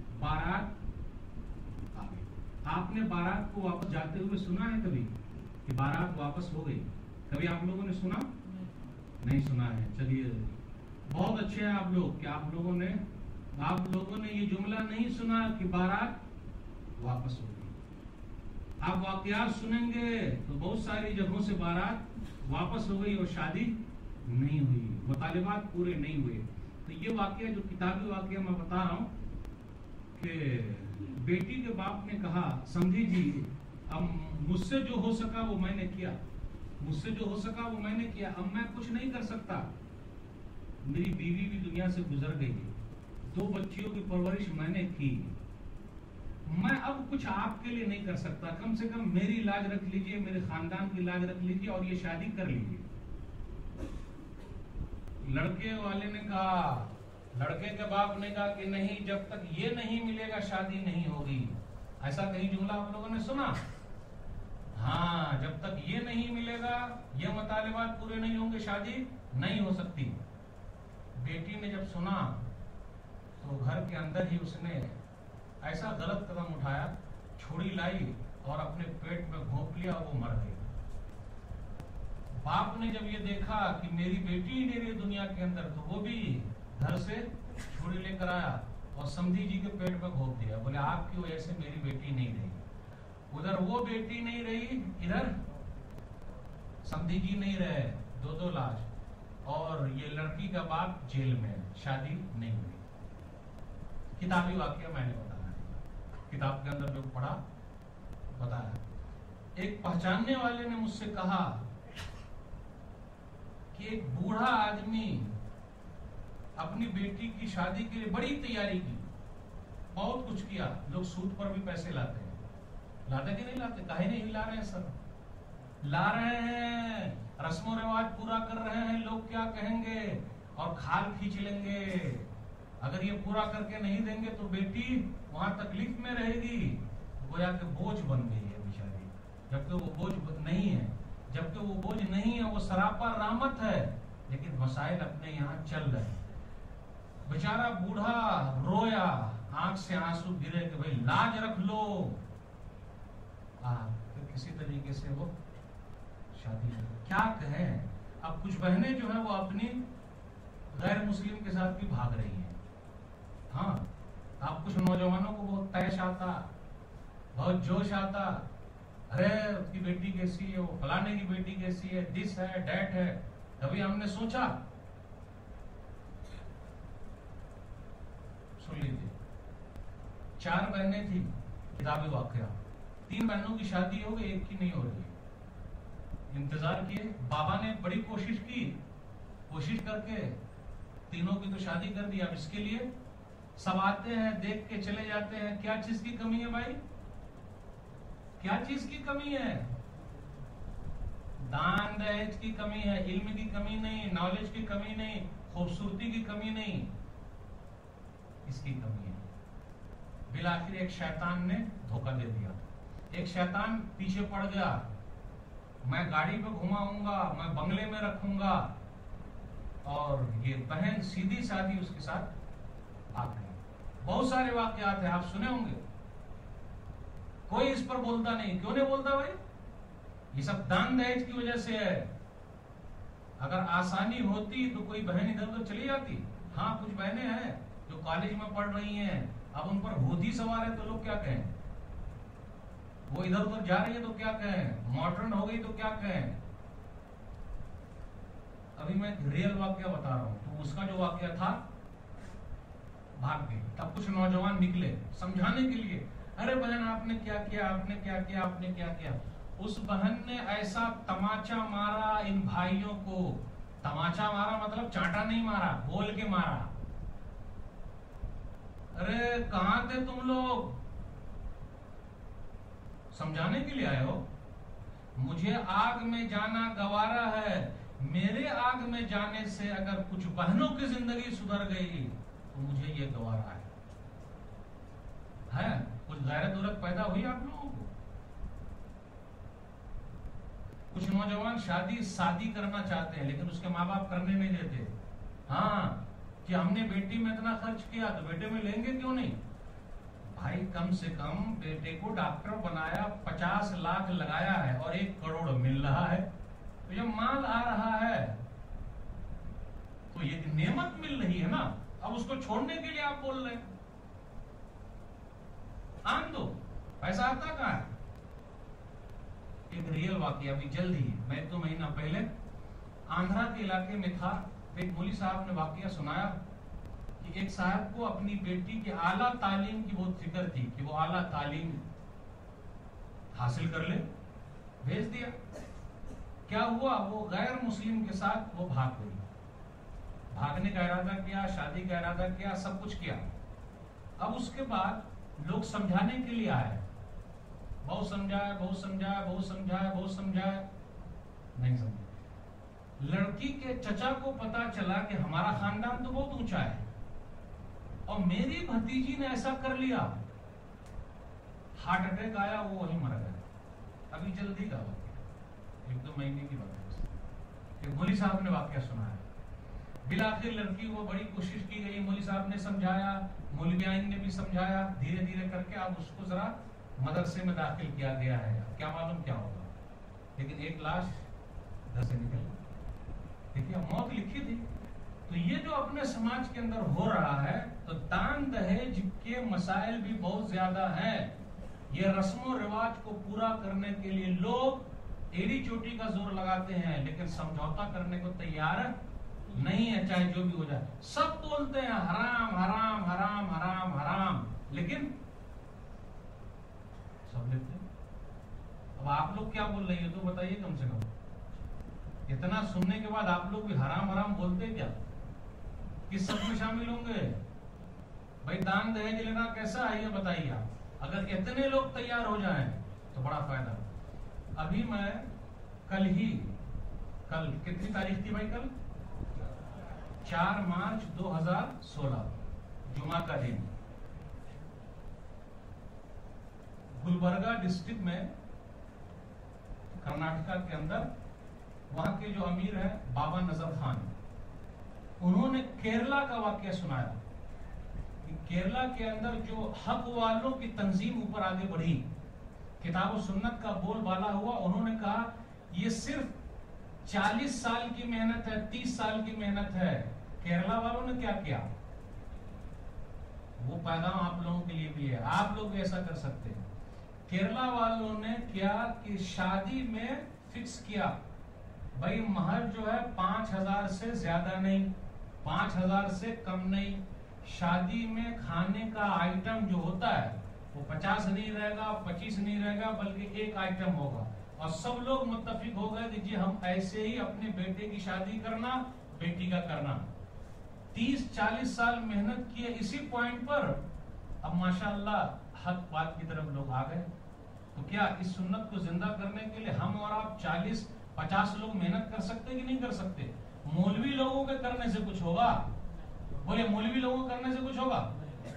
بارات آ گئی. آپ نے بارات کو واپس جاتے ہوئے سنا ہے کبھی کہ بارات واپس ہو گئی؟ کبھی آپ لوگوں نے سنا؟ نہیں سنا ہے. چلیے بہت اچھے ہیں آپ لوگ کہ آپ لوگوں نے آپ لوگوں نے یہ جملہ نہیں سنا کہ بارات واپس ہو گئی. آپ واقعات سنیں گے تو بہت ساری جگہوں سے بارات واپس ہو گئی اور شادی نہیں ہوئی, مطالبات پورے نہیں ہوئے. تو یہ واقعہ جو کتابی واقعہ میں بتا رہا ہوں کہ بیٹی کے باپ نے کہا سمجھی جی اب مجھ سے جو ہو سکا وہ میں نے کیا, مجھ سے جو ہو سکا وہ میں نے کیا, اب میں کچھ نہیں کر سکتا. میری بیوی بھی دنیا سے گزر گئی, دو بچیوں کی پرورش میں نے کی, میں اب کچھ آپ کے لیے نہیں کر سکتا، کم سے کم میری لاج رکھ لیجئے، میرے خاندان کی لاج رکھ لیجئے اور یہ شادی کر لیجئے۔ لڑکے والے نے کہا، لڑکے کے باپ نے کہا کہ نہیں، جب تک یہ نہیں ملے گا شادی نہیں ہوگی۔ ایسا کہیں جملہ آپ لوگوں نے سنا؟ ہاں، جب تک یہ نہیں ملے گا، یہ مطالبات پورے نہیں ہوں گے، شادی نہیں ہو سکتی۔ بیٹی نے جب سنا تو گھر کے اندر ہی اس نے ایسا غلط قدم اٹھایا، چھڑی لائی اور اپنے پیٹ میں گھونپ لیا اور وہ مر گئی۔ باپ نے جب یہ دیکھا کہ میری بیٹی نہیں رہی دنیا کے اندر، تو وہ بھی گھر سے چھڑی لے کر آیا اور سمدھی جی کے پیٹ میں گھونپ دیا، بولے آپ کی وجہ سے میری بیٹی نہیں رہی۔ ادھر وہ بیٹی نہیں رہی، ادھر سمدھی جی نہیں رہے، دو دو لاش، اور یہ لڑکی کا باپ جیل میں، شادی نہیں ہوئی۔ کتابی واقعہ میں نے بتایا، کتاب کے اندر جو پڑھا بتایا۔ ایک پہچاننے والے نے مجھ سے کہا کہ ایک بوڑھا آدمی اپنی بیٹی کی شادی کے لیے بڑی تیاری کی، بہت کچھ کیا۔ لوگ سود پر بھی پیسے لاتے ہیں، لاتے کہ نہیں لاتے؟ کاہے نہیں لا رہے ہیں سر؟ لا رہے ہیں، رسم و رواج پورا کر رہے ہیں۔ لوگ کیا کہیں گے اور کھال کھینچ لیں گے۔ اگر یہ پورا کر کے نہیں دیں گے تو بیٹی وہاں تکلیف میں رہے گی، گویا کہ بوجھ بن گئی ہے بیچاری، جبکہ وہ بوجھ نہیں ہے، جبکہ وہ بوجھ نہیں ہے، وہ سراپا رحمت ہے۔ لیکن مسائل اپنے یہاں چل رہے ہیں۔ بیچارہ بوڑھا رویا، آنکھ سے آنسو گرے کہ بھائی لاج رکھ لو۔ پھر کسی طریقے سے وہ شادی کیا کہیں۔ اب کچھ بہنیں جو ہیں وہ اپنی غیر مسلم کے ساتھ بھی بھاگ رہی ہیں۔ ہاں، اب کچھ نوجوانوں کو بہت تیش آتا، بہت جوش آتا، ارے اس کی بیٹی کیسی ہے، وہ فلانے کی بیٹی کیسی ہے، دس ہے ڈیٹ ہے۔ کبھی ہم نے سوچا، سن لیجیے، چار بہنیں تھیں، کتابی واقعہ، تین بہنوں کی شادی ہو گئی، ایک کی نہیں ہو رہی۔ انتظار کیے، بابا نے بڑی کوشش کی، کوشش کر کے تینوں کی تو شادی کر دی۔ اب اس کے لیے سب آتے ہیں، دیکھ کے چلے جاتے ہیں۔ کیا چیز کی کمی ہے بھائی؟ کیا چیز کی کمی ہے؟ دان دہیج کی کمی ہے، علم کی کمی نہیں، نالج کی کمی نہیں، خوبصورتی کی کمی نہیں، اس کی کمی ہے۔ بالآخر ایک شیطان نے دھوکہ دے دیا، ایک شیطان پیچھے پڑ گیا، میں گاڑی پہ گھماؤں گا، میں بنگلے میں رکھوں گا، اور یہ بہن سیدھی سادھی اس کے ساتھ آ گئی۔ بہت سارے واقعات ہیں، آپ سنے ہوں گے، کوئی اس پر بولتا نہیں۔ کیوں نہیں بولتا بھائی؟ یہ سب دان دہیج کی وجہ سے ہے۔ اگر آسانی ہوتی تو کوئی بہن ادھر ادھر چلی جاتی۔ ہاں، کچھ بہنیں ہیں جو کالج میں پڑھ رہی ہیں، اب ان پر بھوتی سوار ہے تو لوگ کیا کہیں، وہ ادھر ادھر جا رہی ہے تو کیا کہیں، ماڈرن ہو گئی تو کیا کہیں۔ ابھی میں ریئل واقعہ بتا رہا ہوں، تو اس کا جو واقعہ تھا، بھاگ گئی۔ تب کچھ نوجوان نکلے سمجھانے کے لیے، ارے بہن آپ نے کیا کیا، آپ نے کیا کیا، آپ نے کیا کیا۔ اس بہن نے ایسا تماچا مارا ان بھائیوں کو، تماچا مارا مطلب چانٹا نہیں مارا، بول کے مارا۔ ارے کہاں تھے تم لوگ؟ سمجھانے کے لیے آئے ہو؟ مجھے آگ میں جانا گوارا ہے، میرے آگ میں جانے سے اگر کچھ بہنوں کی زندگی سدھر گئی تو مجھے یہ گوارا ہے۔ ہے کچھ غیرت عورت پیدا ہوئی آپ لوگوں کو؟ کچھ نوجوان شادی شادی کرنا چاہتے ہیں لیکن اس کے ماں باپ کرنے نہیں دیتے۔ ہاں، کہ ہم نے بیٹی میں اتنا خرچ کیا تو بیٹے میں لیں گے کیوں نہیں؟ بھائی کم سے کم بیٹے کو ڈاکٹر بنایا، پچاس لاکھ لگایا ہے اور ایک کروڑ مل رہا ہے، تو جب مال آ رہا ہے تو یہ نعمت مل رہی ہے نا، اب اس کو چھوڑنے کے لیے آپ بول رہے ہیں۔ آن دو، پیسہ آتا کہاں ہے؟ ایک ریئل واقعہ ابھی جلد ہی، میں ایک دو مہینہ پہلے آندھرا کے علاقے میں تھا، ایک مولوی صاحب نے واقعہ سنایا کہ ایک صاحب کو اپنی بیٹی کی اعلیٰ تعلیم کی بہت فکر تھی کہ وہ اعلیٰ تعلیم حاصل کر لے، بھیج دیا۔ کیا ہوا؟ وہ غیر مسلم کے ساتھ وہ بھاگ گئی، بھاگنے کا ارادہ کیا، شادی کا ارادہ کیا، سب کچھ کیا۔ اب اس کے بعد لوگ سمجھانے کے لیے آئے, بہت سمجھایا بہت سمجھایا بہت سمجھایا بہت سمجھایا نہیں سمجھا. لڑکی کے چچا کو پتا چلا کہ ہمارا خاندان تو بہت اونچا ہے اور میری بھتیجی نے ایسا کر لیا, ہارٹ اٹیک آیا, وہ وہیں مر گیا. ابھی جلدی کا واقعہ, ایک دو مہینے کی بات ہے. ایک مولوی صاحب نے واقعہ سنایا. بالآخر لڑکی کو بڑی کوشش کی گئی, مولوی صاحب نے سمجھایا, مولویین نے بھی سمجھایا, دھیرے دھیرے کر کے اب اس کو ذرا مدرسے میں داخل کیا گیا ہے. کیا معلوم کیا ہوگا, لیکن ایک لاش گھر سے نکل گئی. دیکھیے موت لکھی تھی. تو یہ جو اپنے سماج کے اندر ہو رہا ہے, تو دان دہیج کے مسائل بھی بہت زیادہ ہیں. یہ رسم و رواج کو پورا کرنے کے لیے لوگ ایڑی چوٹی کا زور لگاتے ہیں, لیکن سمجھوتا کرنے کو تیار نہیں ہے, چاہے جو بھی ہو جائے. سب بولتے ہیں حرام حرام حرام حرام حرام, لیکن سب لیتے ہیں. اب آپ لوگ کیا بول رہے ہیں تو بتائیے, کم سے کم اتنا سننے کے بعد آپ لوگ بھی حرام حرام بولتے کیا؟ کس سب میں شامل ہوں گے؟ بھائی دان دہیج لینا کیسا ہے یہ بتائیے آپ. اگر اتنے لوگ تیار ہو جائیں تو بڑا فائدہ. ابھی میں کل ہی, کل کتنی تاریخ تھی بھائی, کل چار مارچ دو ہزار سولہ جمعہ کا دن, گلبرگہ ڈسٹرکٹ میں کرناٹکا کے اندر, وہاں کے جو امیر ہیں بابا نظر خان, انہوں نے کیرلا کا واقعہ سنایا. کیرلا کے اندر جو حق والوں کی تنظیم اوپر آگے بڑھی, کتاب و سنت کا بول بالا ہوا. انہوں نے کہا یہ صرف چالیس سال کی محنت ہے, تیس سال کی محنت ہے. کیرلا والوں نے کیا کیا, وہ پیغام آپ لوگوں کے لیے بھی ہے, آپ لوگ بھی ایسا کر سکتے ہیں. کیرلا والوں نے کیا کہ شادی میں فکس کیا, بھائی مہر جو ہے پانچ ہزار سے زیادہ نہیں, پانچ ہزار سے کم نہیں. شادی میں کھانے کا آئٹم جو ہوتا ہے وہ پچاس نہیں رہے گا, پچیس نہیں رہے گا, بلکہ ایک آئٹم ہوگا. اور سب لوگ متفق ہو گئے کہ جی ہم ایسے ہی اپنے بیٹے کی شادی کرنا, بیٹی کا کرنا. تیس چالیس سال محنت کیے اسی پوائنٹ پر, اب ماشاءاللہ حق بات کی طرف لوگ آ گئے. تو کیا اس سنت کو زندہ کرنے کے لیے ہم اور آپ چالیس پچاس لوگ محنت کر سکتے کہ نہیں کر سکتے؟ مولوی لوگوں کے کرنے سے کچھ ہوگا؟ بولے مولوی لوگوں کرنے سے کچھ ہوگا؟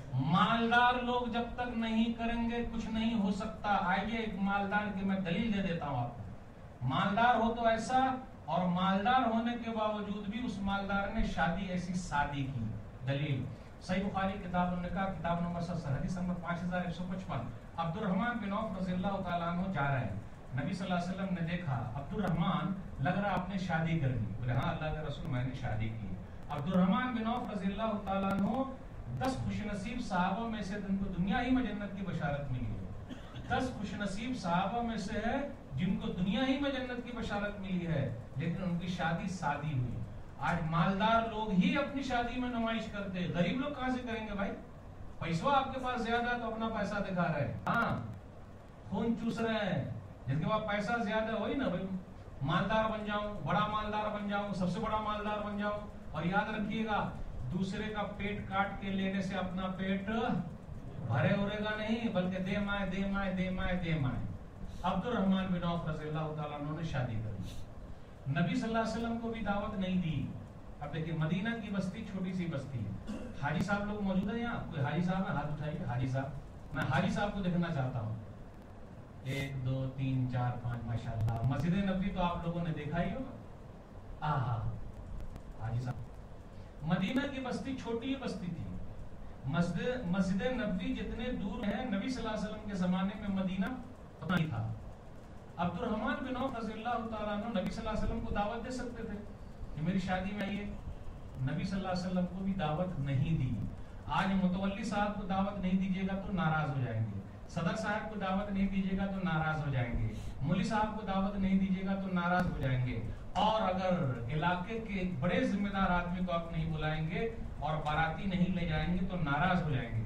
مالدار لوگ جب تک نہیں کریں گے کچھ نہیں ہو سکتا. آئیے ایک مالدار کی میں دلیل دے دیتا ہوں آپ کو. مالدار ہو تو ایسا, اور مالدار ہونے کے باوجود بھی اس مالدار نے شادی ایسی شادی کی. دلیل صحیح بخاری کتاب النکاح کتاب نمبر ستر حدیث نمبر پانچ ہزار ایک سو پچپن. عبد الرحمن بن عوف رضی اللہ تعالیٰ عنہ جا رہے ہیں, نبی صلی اللہ علیہ وسلم نے دیکھا عبد الرحمن لگ رہا آپ نے شادی کر لی. بولے ہاں اللہ کے رسول میں نے شادی کی. عبد الرحمن بن عوف رضی اللہ تعالیٰ عنہ دس خوش نصیب صحابہ میں سے جن کو دنیا ہی میں جنت کی بشارت ملی ہے. دس خوش نصیب صحابہ میں سے ہے جن کو دنیا ہی میں جنت کی بشارت ملی ہے, لیکن ان کی شادی سادی ہوئی. آج مالدار لوگ ہی اپنی شادی میں نمائش کرتے, غریب لوگ کہاں سے کریں گے بھائی؟ پیسہ آپ کے پاس زیادہ ہے تو اپنا پیسہ دکھا رہے ہیں, ہاں خون چوس رہے ہیں. جن کے پاس پیسہ زیادہ ہے وہی نا بھائی مالدار بن جاؤں, بڑا مالدار بن جاؤں, سب سے بڑا مالدار بن جاؤں. اور یاد رکھیے گا دوسرے کا پیٹ کاٹ کے لینے سے اپنا پیٹ بھرے ہو رہے گا نہیں, بلکہ دے مائے دے مائے دے مائے دے مائے. عبد الرحمن بن عوف رضی اللہ تعالیٰ عنہ نے شادی کری. نبی صلی اللہ علیہ وسلم کو بھی دعوت نہیں دی. اب دیکھیں مدینہ کی بستی چھوٹی سی بستی ہے. حاجی صاحب لوگ موجود ہیں یہاں؟ کوئی حاجی صاحب ہے؟ ہاتھ اٹھائیے. حاجی صاحب, میں حاجی صاحب کو دیکھنا چاہتا ہوں. ایک دو تین چار پانچ, ماشاءاللہ. مسجد نبوی تو آپ لوگوں نے دیکھا ہی ہوگا. آہا حاجی صاحب, مدینہ کی بستی چھوٹی بستی تھی. مسجد مسجد نبوی جتنے دور ہے نبی صلی اللہ علیہ وسلم کے زمانے میں مدینہ اتنا ہی تھا. عبد الرحمن بن عوف رضی اللہ تعالیٰ عنہ نبی صلی اللہ علیہ وسلم کو دعوت دے سکتے تھے کہ میری شادی میں آئیے. نبی صلی اللہ علیہ وسلم کو بھی دعوت نہیں دی. آج متولی صاحب کو دعوت نہیں دیجیے گا تو ناراض ہو جائیں گے, صدر صاحب کو دعوت نہیں دیجیے گا تو ناراض ہو جائیں گے, مولوی صاحب کو دعوت نہیں دیجیے گا تو ناراض ہو جائیں گے. اور اگر علاقے کے بڑے ذمہ دار آدمی کو آپ نہیں بلائیں گے اور باراتی نہیں لے جائیں گے تو ناراض ہو جائیں گے.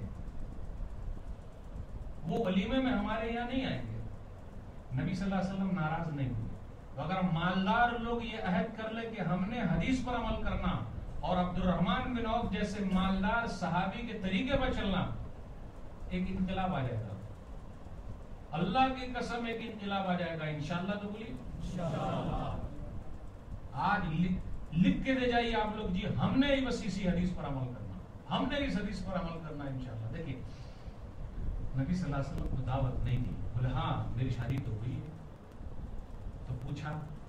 وہ ولیمے میں ہمارے یہاں نہیں آئیں گے. نبی صلی اللہ علیہ وسلم ناراض نہیں ہوئے. تو اگر مالدار لوگ یہ عہد کر لے کہ ہم نے حدیث پر عمل کرنا اور عبد الرحمن بن عوف جیسے مالدار صحابی کے طریقے پر چلنا, ایک انقلاب آ جائے گا. اللہ کی قسم ایک انقلاب آ جائے گا انشاءاللہ. تو بولیے انشاءاللہ. آج لکھ کے دے جائیے آپ لوگ جی ہم نے بس اسی حدیث پر عمل کرنا, ہم نے اس حدیث پر عمل کرنا انشاءاللہ. دیکھیے نبی صلی اللہ علیہ وسلم کو دعوت نہیں دی, بولے ہاں میری شادی تو ہوئی ہے. تو پوچھا,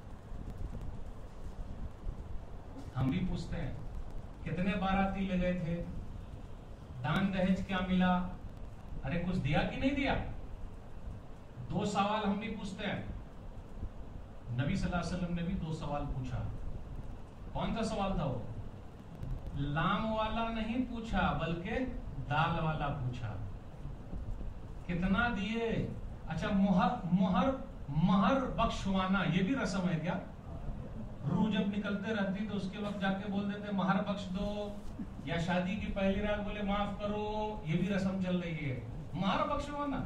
ہم بھی پوچھتے ہیں کتنے باراتی لے گئے تھے, دان دہیج کیا ملا, ارے کچھ دیا کہ نہیں دیا. دو سوال ہم بھی پوچھتے ہیں. نبی صلی اللہ علیہ وسلم نے بھی دو سوال پوچھا. کون سا سوال تھا وہ؟ لام والا نہیں پوچھا بلکہ دال والا پوچھا. کتنا دیے؟ اچھا مہر مہر مہر بخشوانا یہ بھی رسم ہے کیا؟ روح جب نکلتے رہتی تو اس کے وقت جا کے بول دیتے مہر بخش دو, یا شادی کی پہلی رات بولے معاف کرو, یہ بھی رسم چل رہی ہے. مہر بخشوانا,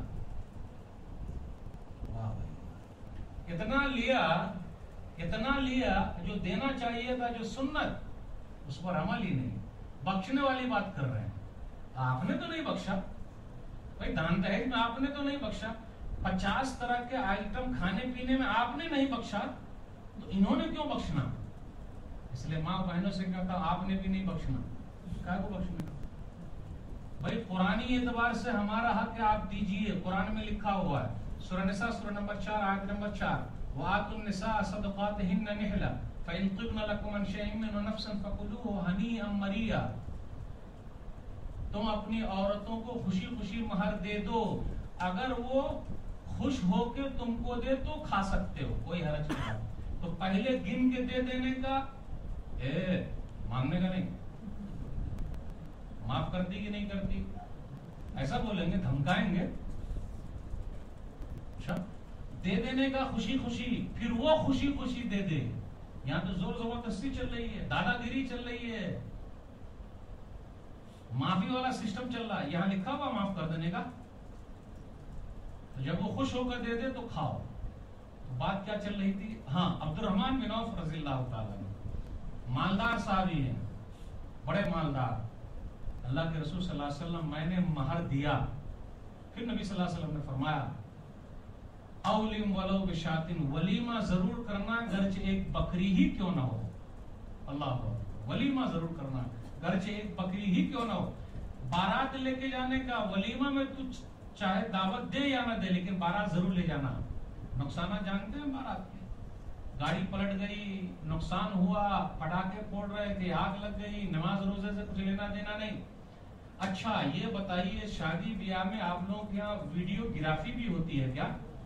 واہ بھائی اتنا لیا اتنا لیا جو دینا چاہیے تھا, جو سنت, اس پر عمل ہی نہیں. بخشنے والی بات کر رہے ہیں. آپ نے تو نہیں بخشا بھائی, دان دہیج میں آپ نے تو نہیں بخشا, پچاس طرح کے آئٹم کھانے پینے میں آپ نے نہیں بخشا, تو انہوں نے کیوں بخشنا؟ اس لیے ماں بہنوں سے کہتا آپ نے بھی نہیں بخشنا. کیا کو بخشنا بھائی؟ قرآنی اعتبار سے ہمارا حق ہے, آپ دیجئے. قرآن میں لکھا ہوا ہے سورہ نساء سورہ نمبر چار آیت نمبر چار, وَآتُوا النِّسَاءَ صَدَقَاتِهِنَّ نِحْلَةً فَإِن طِبْنَ لَكُمْ عَنْ شَيْءٍ مِّنْهُ نَفْسًا فَكُلُوهُ هَنِيئًا مَرِيئًا. تم اپنی عورتوں کو خوشی خوشی مہر دے دو, اگر وہ خوش ہو کے تم کو دے تو کھا سکتے ہو, کوئی حرج نہیں. تو پہلے گن کے دے دینے کا, اے مانگنے کا نہیں. معاف کرتی کہ نہیں کرتی ایسا بولیں گے, دھمکائیں گے. اچھا دے دینے کا خوشی خوشی, پھر وہ خوشی خوشی دے دے. یہاں تو زور زبردستی چل رہی ہے, دادا گیری چل رہی ہے, معافی والا سسٹم چل رہا ہے. یہاں لکھا ہوا معاف کر دینے کا, تو جب وہ خوش ہو کر دے دے تو کھاؤ. تو بات کیا چل رہی تھی؟ ہاں عبد الرحمن بن عوف رضی اللہ تعالیٰ مالدار صحابی ہیں, بڑے مالدار. اللہ کے رسول صلی اللہ علیہ وسلم میں نے مہر دیا. پھر نبی صلی اللہ علیہ وسلم نے فرمایا اولیم ولو بشاتن, ولیمہ ضرور کرنا گرچہ ایک بکری ہی کیوں نہ ہو. اللہ اکبر, ولیمہ ضرور کرنا گرچہ ایک بکری ہی کیوں نہ ہو. بارات لے کے جانے کا, ولیمہ میں تو چاہے دعوت دے یا نہ دے لیکن بارات ضرور لے جانا. نقصانات جانتے ہیں بارات کے, گاڑی پلٹ گئی, نقصان ہوا, پٹاخے پھوڑ رہے تھے, آگ لگ گئی, نماز روزے سے کچھ لینا دینا نہیں. اچھا یہ بتائیے شادی بیاہ میں آپ لوگوں کے یہاں ویڈیو گرافی بھی ہوتی ہے کیا؟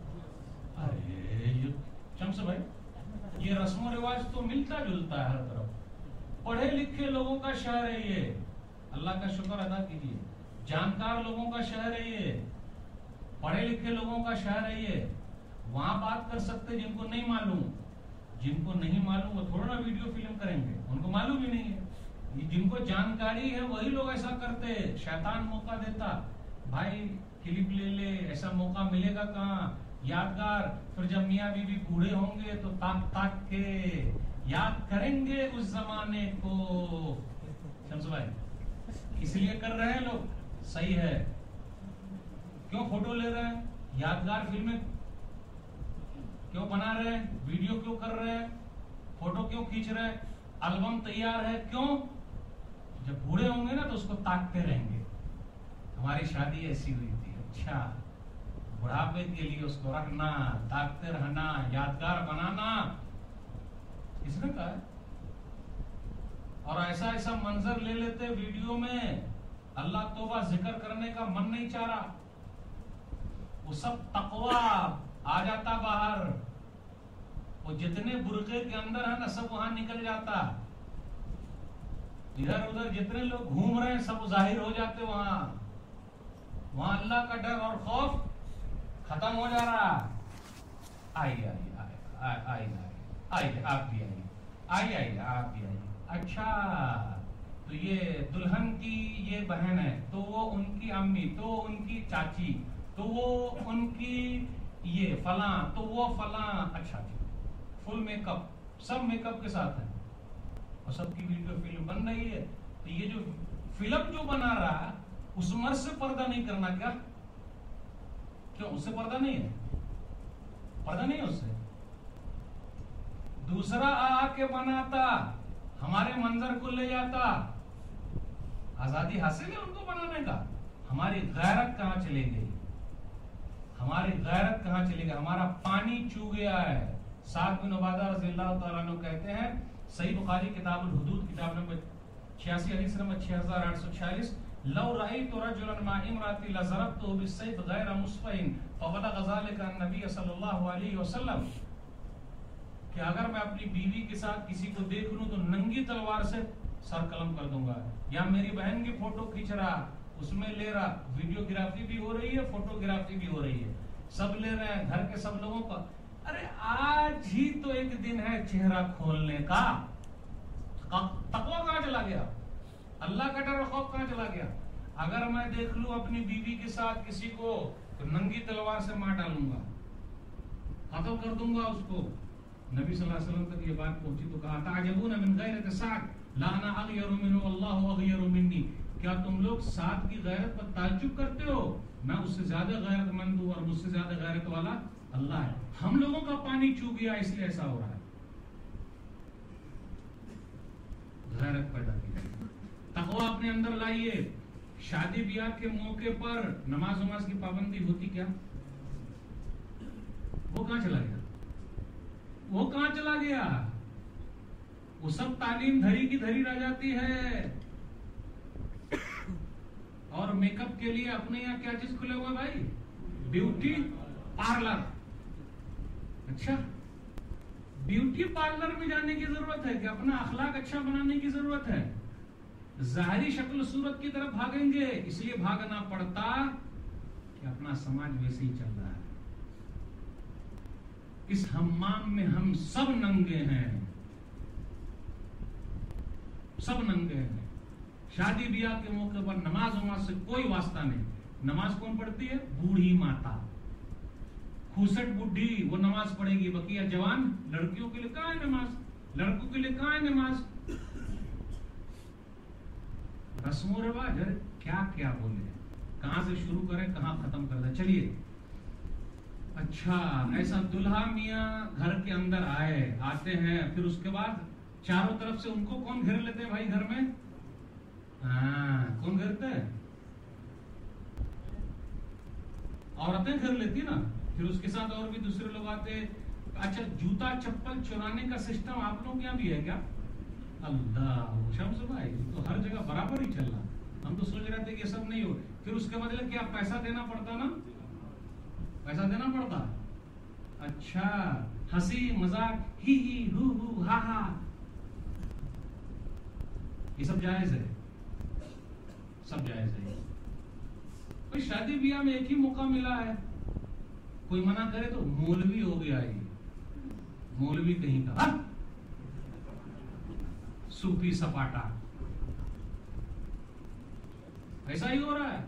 ارے شمس بھائی یہ رسم و رواج تو ملتا جلتا ہے ہر طرف. پڑھے لکھے لوگوں کا شہر ہے یہ, اللہ کا شکر ادا کیجیے. جانکار لوگوں کا شہر ہے یہ, پڑھے لکھے لوگوں کا شہر ہے یہ. وہاں بات کر سکتے جن کو نہیں معلوم. جن کو نہیں معلوم وہ تھوڑا نا ویڈیو فلم کریں گے, ان کو معلوم ہی نہیں ہے. جن کو جانکاری ہے وہی لوگ ایسا کرتے. شیطان موقع دیتا, بھائی کلپ لے لے, ایسا موقع ملے گا کہاں, یادگار. پھر جب میاں بی بی بوڑھے ہوں گے تو تاک تاک کے یاد کریں گے اس زمانے کو. شمس بھائی اس لیے کر رہے ہیں لوگ, صحیح ہے. کیوں فوٹو لے رہے ہیں, یادگار فلمیں کیوں بنا رہے ہیں, ویڈیو کیوں کر رہے ہیں, فوٹو کیوں کھینچ رہے ہیں, البم تیار ہے کیوں؟ جب بوڑھے ہوں گے نا تو اس کو تاکتے رہیں گے, ہماری شادی ایسی ہوئی تھی. اچھا بڑھاپے کے لیے اس کو رکھنا, تاکتے رہنا, یادگار بنانا, اس نے کہا ہے. اور ایسا ایسا منظر لے لیتے ویڈیو میں, اللہ توبہ ذکر کرنے کا من نہیں چاہ رہا, وہ سب تقویٰ آ جاتا باہر. وہ جتنے برقعے کے اندر ہے نا سب وہاں نکل جاتا. ادھر ادھر جتنے لوگ گھوم رہے ہیں سب ظاہر ہو جاتے وہاں. وہاں اللہ کا ڈر اور خوف ختم ہو جا رہا. آئیے آئیے آئیے آئیے آئیے آپ بھی آئیے آئیے آئیے آپ بھی آئیے. اچھا تو یہ دلہن کی یہ بہن ہے, تو وہ ان کی امی, تو ان کی چاچی, تو وہ ان کی یہ فلاں, تو وہ فلاں. اچھا فل میک اپ, سب میک اپ کے ساتھ ہیں, اور سب کی ویڈیو فلم بن رہی ہے. تو یہ جو فلم جو بنا رہا اس مرد سے پردہ نہیں کرنا کیا؟ کیوں؟ اس سے پردہ نہیں ہے؟ پردہ نہیں ہے اس سے. دوسرا آ کے بناتا، ہمارے منظر کو لے جاتا، آزادی حاصل ہے ان کو بنانے کا. ہماری غیرت کہاں چلے گئی؟ ہماری غیرت کہاں چلے گئی؟ ہمارا پانی چو گیا ہے. سعد بن عبادہ رضی اللہ تعالیٰ عنہ کہتے ہیں، صحیح بخاری کتاب الحدود کتاب نمبر چھیاسی حدیث نمبر چھ ہزار آٹھ سو چھیالیس، لو رأيت رجلا مع امرأة لضربته بالسيف غير مصفح فبلغ ذلك النبي صلی اللہ علیہ وسلم، کہ اگر میں اپنی بیوی کے ساتھ کسی کو دیکھ لوں تو ننگی تلوار سے سر قلم کر دوں گا. یا میری بہن کی فوٹو کھینچ رہا، اس میں لے رہا، ویڈیو گرافی بھی ہو رہی ہے، فوٹو گرافی بھی ہو رہی ہے، سب لے رہے ہیں گھر کے سب لوگوں کا. ارے آج ہی تو ایک دن ہے چہرہ کھولنے کا. تقویٰ کہاں چلا گیا؟ اللہ کا ڈر و خوف کہاں چلا گیا؟ اگر میں دیکھ لوں اپنی بیوی کے ساتھ کسی کو تو ننگی تلوار سے مار ڈالوں گا، قتل کر دوں گا اس کو. نبی صلی اللہ علیہ وسلم تک یہ بات پہنچی تو کہا تعجبون من غیرت سعد لا انا اغیر منہ واللہ اغیر منی، کیا تم لوگ سعد کی غیرت پر تعجب کرتے ہو؟ میں اس سے زیادہ غیرت مند ہوں اور مجھ سے زیادہ غیرت والا اللہ ہے. ہم لوگوں کا پانی چو گیا اس لیے ایسا ہو رہا ہے. غیرت پیدا کی، تقویٰ اپنے اندر لائیے. شادی بیاہ کے موقع پر نماز نماز کی پابندی ہوتی کیا؟ وہ کہاں چلا گیا؟ وہ کہاں چلا گیا؟ وہ سب تعلیم دھری کی دھری رہ جاتی ہے. اور میک اپ کے لیے اپنے یہاں کیا چیز کھلے ہوا بھائی؟ Beauty parlour. اچھا، بیوٹی پارلر میں جانے کی ضرورت ہے کہ اپنا اخلاق اچھا بنانے کی ضرورت ہے؟ ظاہری شکل و صورت کی طرف بھاگیں گے، اس لیے بھاگنا پڑتا کہ اپنا سماج ویسے ہی چل رہا ہے. اس حمام میں ہم سب ننگے ہیں، سب ننگے ہیں. شادی بیاہ کے موقع پر نماز نماز سے کوئی واسطہ نہیں. نماز کون پڑھتی ہے؟ بوڑھی ماتا، کھوسٹ بڈھی وہ نماز پڑھے گی. بقیہ جوان لڑکیوں کے لیے کہاں ہے نماز؟ لڑکوں کے لیے کہاں ہے نماز؟ رسم و رواج ہے، کیا کیا بولے، کہاں سے شروع کریں کہاں ختم کر دیں. چلیے اچھا، ایسا دلہا میاں گھر کے اندر آئے آتے ہیں، پھر اس کے بعد چاروں طرف سے ان کو کون گھیر لیتے ہیں بھائی گھر میں؟ ہاں، کون گھرتے ہیں؟ عورتیں گھر لیتی نا. پھر اس کے ساتھ اور بھی دوسرے لوگ آتے. اچھا، جوتا چپل چرانے کا سسٹم آپ لوگ یہاں بھی ہے کیا؟ اللہ شمس بھائی تو ہر جگہ برابر ہی چل رہا. ہم تو سوچ رہے تھے کہ یہ سب نہیں ہو. پھر اس کے بدلے کیا پیسہ دینا پڑتا نا؟ پیسہ دینا پڑتا. اچھا، ہنسی مذاق ہی ہی ہو ہو ہا ہا یہ سب جائز ہے، سب جائز ہے. کوئی شادی بیاہ میں ایک ہی موقع ملا ہے، کوئی منع کرے تو مولوی ہو گیا. یہ مولوی کہیں کا صوفی سپاٹا، ایسا ہی ہو رہا ہے.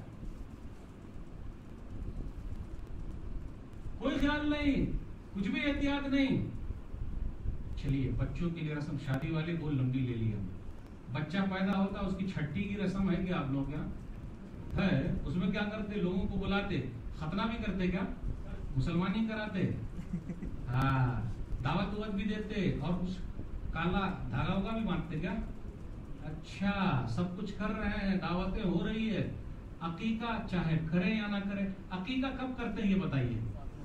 کوئی خیال نہیں، کچھ بھی احتیاط نہیں. چلیے بچوں کے لیے رسم شادی والی بہت لمبی لے لی ہم. بچہ پیدا ہوتا اس کی چھٹی کی رسم ہے کیا آپ لوگ یہاں ہے؟ اس میں کیا کرتے؟ لوگوں کو بلاتے، ختنہ بھی کرتے، کیا مسلمانی کراتے، ہاں دعوت وعوت بھی دیتے، اور کچھ کالا دھاگا ہوگا بھی باندھتے کیا؟ اچھا، سب کچھ کر رہے ہیں، دعوتیں ہو رہی ہے. عقیقہ چاہے کریں یا نہ کریں. عقیقہ کب کرتے ہیں یہ بتائیے؟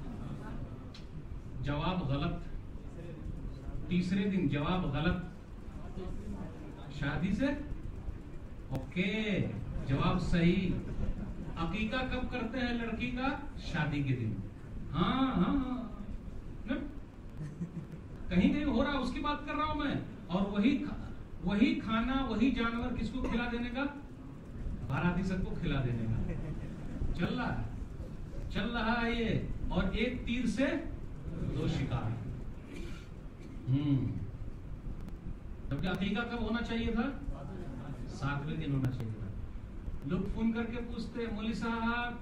جواب غلط. تیسرے دن جواب غلط. شادی سے اوکے، جواب صحیح. عقیقہ کب کرتے ہیں لڑکی کا؟ شادی کے دن. ہاں ہاں ہاں، کہیں کہیں ہو رہا ہے اس کی بات کر رہا ہوں میں. اور وہی وہی کھانا وہی جانور کس کو کھلا دینے کا؟ باراتی سب کو کھلا دینے کا. چل رہا ہے چل رہا ہے یہ. اور ایک تیر سے دو شکار. ہم جبکہ عقیقہ کب ہونا چاہیے تھا؟ ساتویں دن ہونا چاہیے تھا. لوگ فون کر کے پوچھتے مولوی صاحب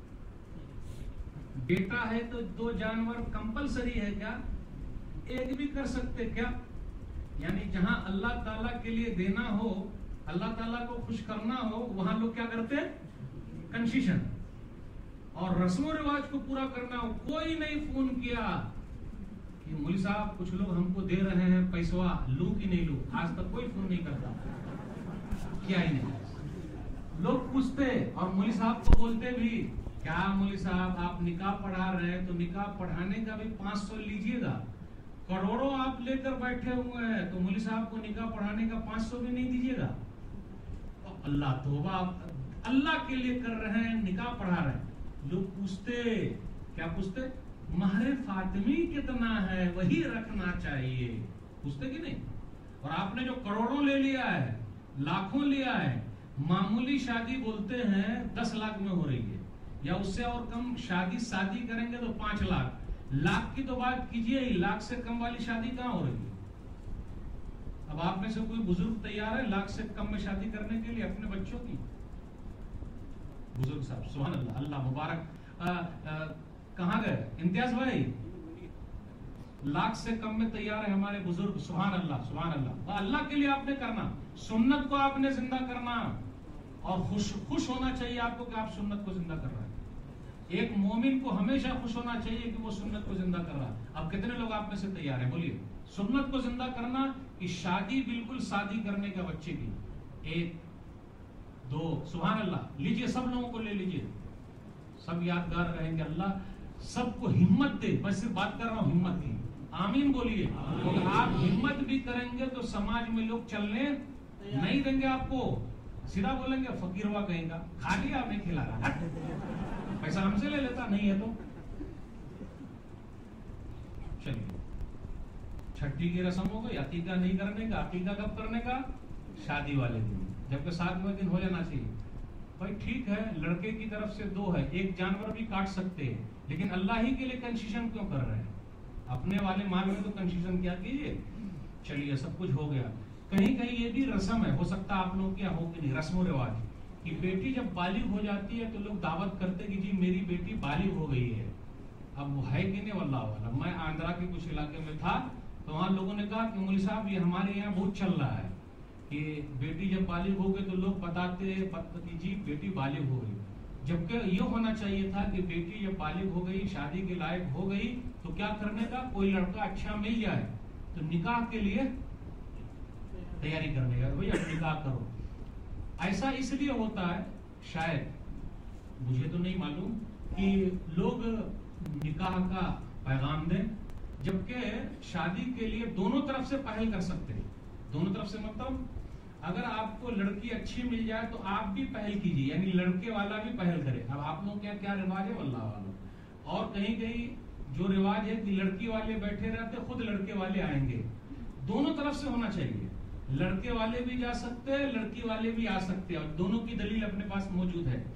بیٹا ہے تو دو جانور کمپلسری ہے کیا؟ ایک بھی کر سکتے کیا؟ یعنی جہاں اللہ تعالیٰ کے لیے دینا ہو، اللہ تعالیٰ کو خوش کرنا ہو، وہاں لوگ کیا کرتے ہیں؟ कंसेशन और रस्म रिवाज को पूरा करना। कोई नहीं फोन किया कि मौलवी साहब कुछ लोग हमको दे रहे हैं पैसवा, लूं कि नहीं लूं। आज तक कोई फोन नहीं करता, क्या ही नहीं। लोग पूछते और मौलवी साहब को बोलते भी, क्या मौलवी साहब आप निकाह पढ़ा रहे हैं तो निकाह पढ़ाने का भी पांच सौ लीजिएगा। करोड़ों आप लेकर बैठे हुए हैं तो मौलवी साहब को निकाह पढ़ाने का पांच सौ भी नहीं दीजिएगा। तो अल्लाह तौबा, अल्लाह के लिए कर रहे हैं, निकाह पढ़ा रहे हैं। लोग पूछते, क्या पूछते, महरे फातिमी कितना है वही रखना चाहिए, पूछते कि नहीं। और आपने जो करोड़ों ले लिया है, लाखों लिया है, मामूली शादी बोलते हैं दस लाख में हो रही है या उससे और कम शादी शादी करेंगे तो पांच लाख, लाख की तो बात कीजिए ही, लाख से कम वाली शादी कहाँ हो रही है। अब आप में से कोई बुजुर्ग तैयार है लाख से कम में शादी करने के लिए अपने बच्चों की? बुजुर्ग साहब सुभान अल्लाह, अल्लाह मुबारक। कहाँ गए इम्तियाज भाई? लाख से कम में तैयार है हमारे बुजुर्ग, सुभान अल्लाह सुभान अल्लाह। अल्लाह के लिए आपने करना, सुन्नत को आपने जिंदा करना और खुश खुश होना चाहिए आपको कि आप सुन्नत को जिंदा कर रहे हैं। एक मोमिन को हमेशा खुश होना चाहिए कि वो सुन्नत को जिंदा कर रहा है। अब कितने लोग आप में से तैयार हैं, बोलिए। सुन्नत को जिंदा करना कि शादी बिल्कुल शादी करने का बच्चे की, एक दो, सुभान अल्लाह। लीजिए सब लोगों को ले लीजिए, सब यादगार रहेंगे। अल्लाह सबको हिम्मत दे, मैं सिर्फ बात कर रहा हूँ हिम्मत की, आमीन बोलिए। तो आप हिम्मत भी करेंगे तो समाज में लोग चलने नहीं देंगे आपको, सीधा बोलेंगे फकीर हुआ कहेगा, खा लिया नहीं खिला रहा, पैसा हमसे ले लेता, नहीं है तो। चलिए, छठी की रस्म हो गई, अकीका नहीं करने का। अकीका कब करने का? शादी वाले दिन, जबकि सातवें दिन हो जाना चाहिए। भाई ठीक है, लड़के की तरफ से दो है, एक जानवर भी काट सकते हैं, लेकिन अल्लाह ही के लिए कंसेशन क्यों कर रहे हैं? अपने वाले माल में तो कंसेशन क्या कीजिए। चलिए सब कुछ हो गया। कहीं कहीं ये भी रस्म है, हो सकता है आप लोगों क्या हो कि नहीं, रस्म रिवाज कि बेटी जब बालिग हो जाती है तो लोग दावत करते कि जी मेरी बेटी बालिग हो गई है। अब वो है कि नहीं वल्लाह वाला। मैं आंध्रा के कुछ इलाके में था तो वहाँ लोगों ने कहा कि मौलवी साहब ये हमारे यहाँ बहुत चल रहा है कि बेटी जब बालिग हो गई तो लोग बताते कि जी बेटी बालिग हो गई, जबकि ये होना चाहिए था कि बेटी जब बालिग हो गई, शादी के लायक हो गई तो क्या करने का, कोई लड़का अच्छा मिल जाए तो निकाह के लिए तैयारी करने का, भैया निकाह करो। ऐसा इसलिए होता है, शायद मुझे तो नहीं मालूम, कि लोग निकाह का पैगाम दें, जबकि शादी के लिए दोनों तरफ से पहल कर सकते हैं। दोनों तरफ से मतलब अगर आपको लड़की अच्छी मिल जाए तो आप भी पहल कीजिए, यानी लड़के वाला भी पहल करे। अब आप लोग क्या क्या रिवाज है वल्लाह वाला। और कहीं कहीं जो रिवाज है कि लड़की वाले बैठे रहते खुद लड़के वाले आएंगे, दोनों तरफ से होना चाहिए। लड़के वाले भी जा सकते हैं, लड़की वाले भी आ सकते हैं, और दोनों की दलील अपने पास मौजूद है।